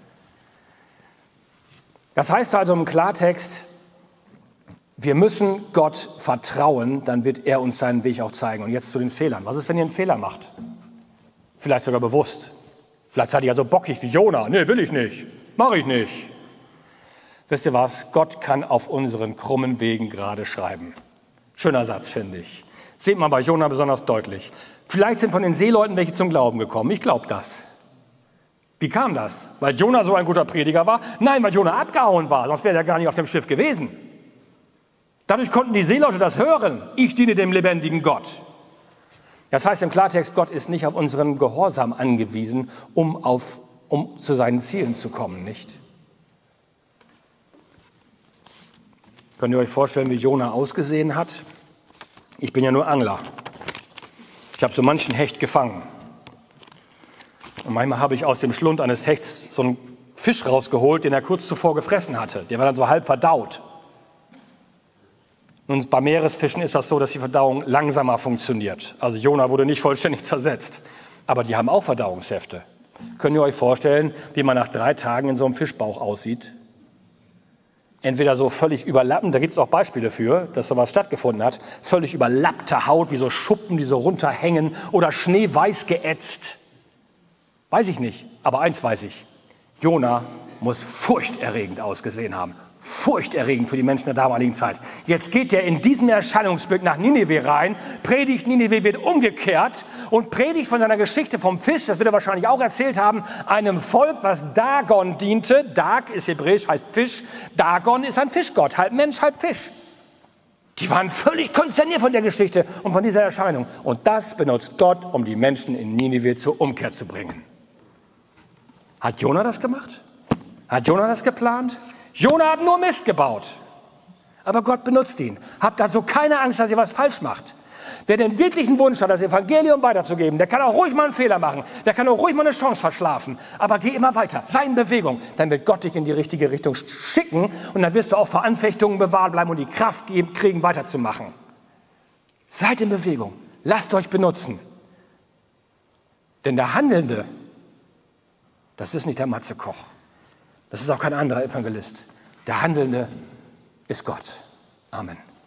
Das heißt also im Klartext, wir müssen Gott vertrauen, dann wird er uns seinen Weg auch zeigen. Und jetzt zu den Fehlern. Was ist, wenn ihr einen Fehler macht? Vielleicht sogar bewusst. Vielleicht seid ihr ja so bockig wie Jona. Nee, will ich nicht. Mach ich nicht. Wisst ihr was? Gott kann auf unseren krummen Wegen gerade schreiben. Schöner Satz, finde ich. Sieht man bei Jona besonders deutlich. Vielleicht sind von den Seeleuten welche zum Glauben gekommen. Ich glaube das. Wie kam das? Weil Jona so ein guter Prediger war? Nein, weil Jona abgehauen war, sonst wäre er gar nicht auf dem Schiff gewesen. Dadurch konnten die Seeleute das hören. Ich diene dem lebendigen Gott. Das heißt im Klartext, Gott ist nicht auf unseren Gehorsam angewiesen, um, auf, um zu seinen Zielen zu kommen, nicht? Könnt ihr euch vorstellen, wie Jona ausgesehen hat? Ich bin ja nur Angler. Ich habe so manchen Hecht gefangen. Und manchmal habe ich aus dem Schlund eines Hechts so einen Fisch rausgeholt, den er kurz zuvor gefressen hatte. Der war dann so halb verdaut. Nun, bei Meeresfischen ist das so, dass die Verdauung langsamer funktioniert. Also Jona wurde nicht vollständig zersetzt. Aber die haben auch Verdauungshäfte. Könnt ihr euch vorstellen, wie man nach drei Tagen in so einem Fischbauch aussieht? Entweder so völlig überlappend, da gibt es auch Beispiele für, dass sowas stattgefunden hat, völlig überlappte Haut, wie so Schuppen, die so runterhängen, oder schneeweiß geätzt. Weiß ich nicht, aber eins weiß ich. Jona muss furchterregend ausgesehen haben. Furchterregend für die Menschen der damaligen Zeit. Jetzt geht er in diesem Erscheinungsbild nach Ninive rein, predigt, Ninive wird umgekehrt und predigt von seiner Geschichte vom Fisch, das wird er wahrscheinlich auch erzählt haben, einem Volk, was Dagon diente. Dag ist hebräisch, heißt Fisch. Dagon ist ein Fischgott, halb Mensch, halb Fisch. Die waren völlig konsterniert von der Geschichte und von dieser Erscheinung. Und das benutzt Gott, um die Menschen in Ninive zur Umkehr zu bringen. Hat Jona das gemacht? Hat Jona das geplant? Jona hat nur Mist gebaut. Aber Gott benutzt ihn. Habt also keine Angst, dass ihr was falsch macht. Wer den wirklichen Wunsch hat, das Evangelium weiterzugeben, der kann auch ruhig mal einen Fehler machen. Der kann auch ruhig mal eine Chance verschlafen. Aber geh immer weiter. Sei in Bewegung. Dann wird Gott dich in die richtige Richtung schicken. Und dann wirst du auch vor Anfechtungen bewahrt bleiben und die Kraft kriegen, weiterzumachen. Seid in Bewegung. Lasst euch benutzen. Denn der Handelnde, das ist nicht der Matze Koch. Das ist auch kein anderer Evangelist. Der Handelnde ist Gott. Amen.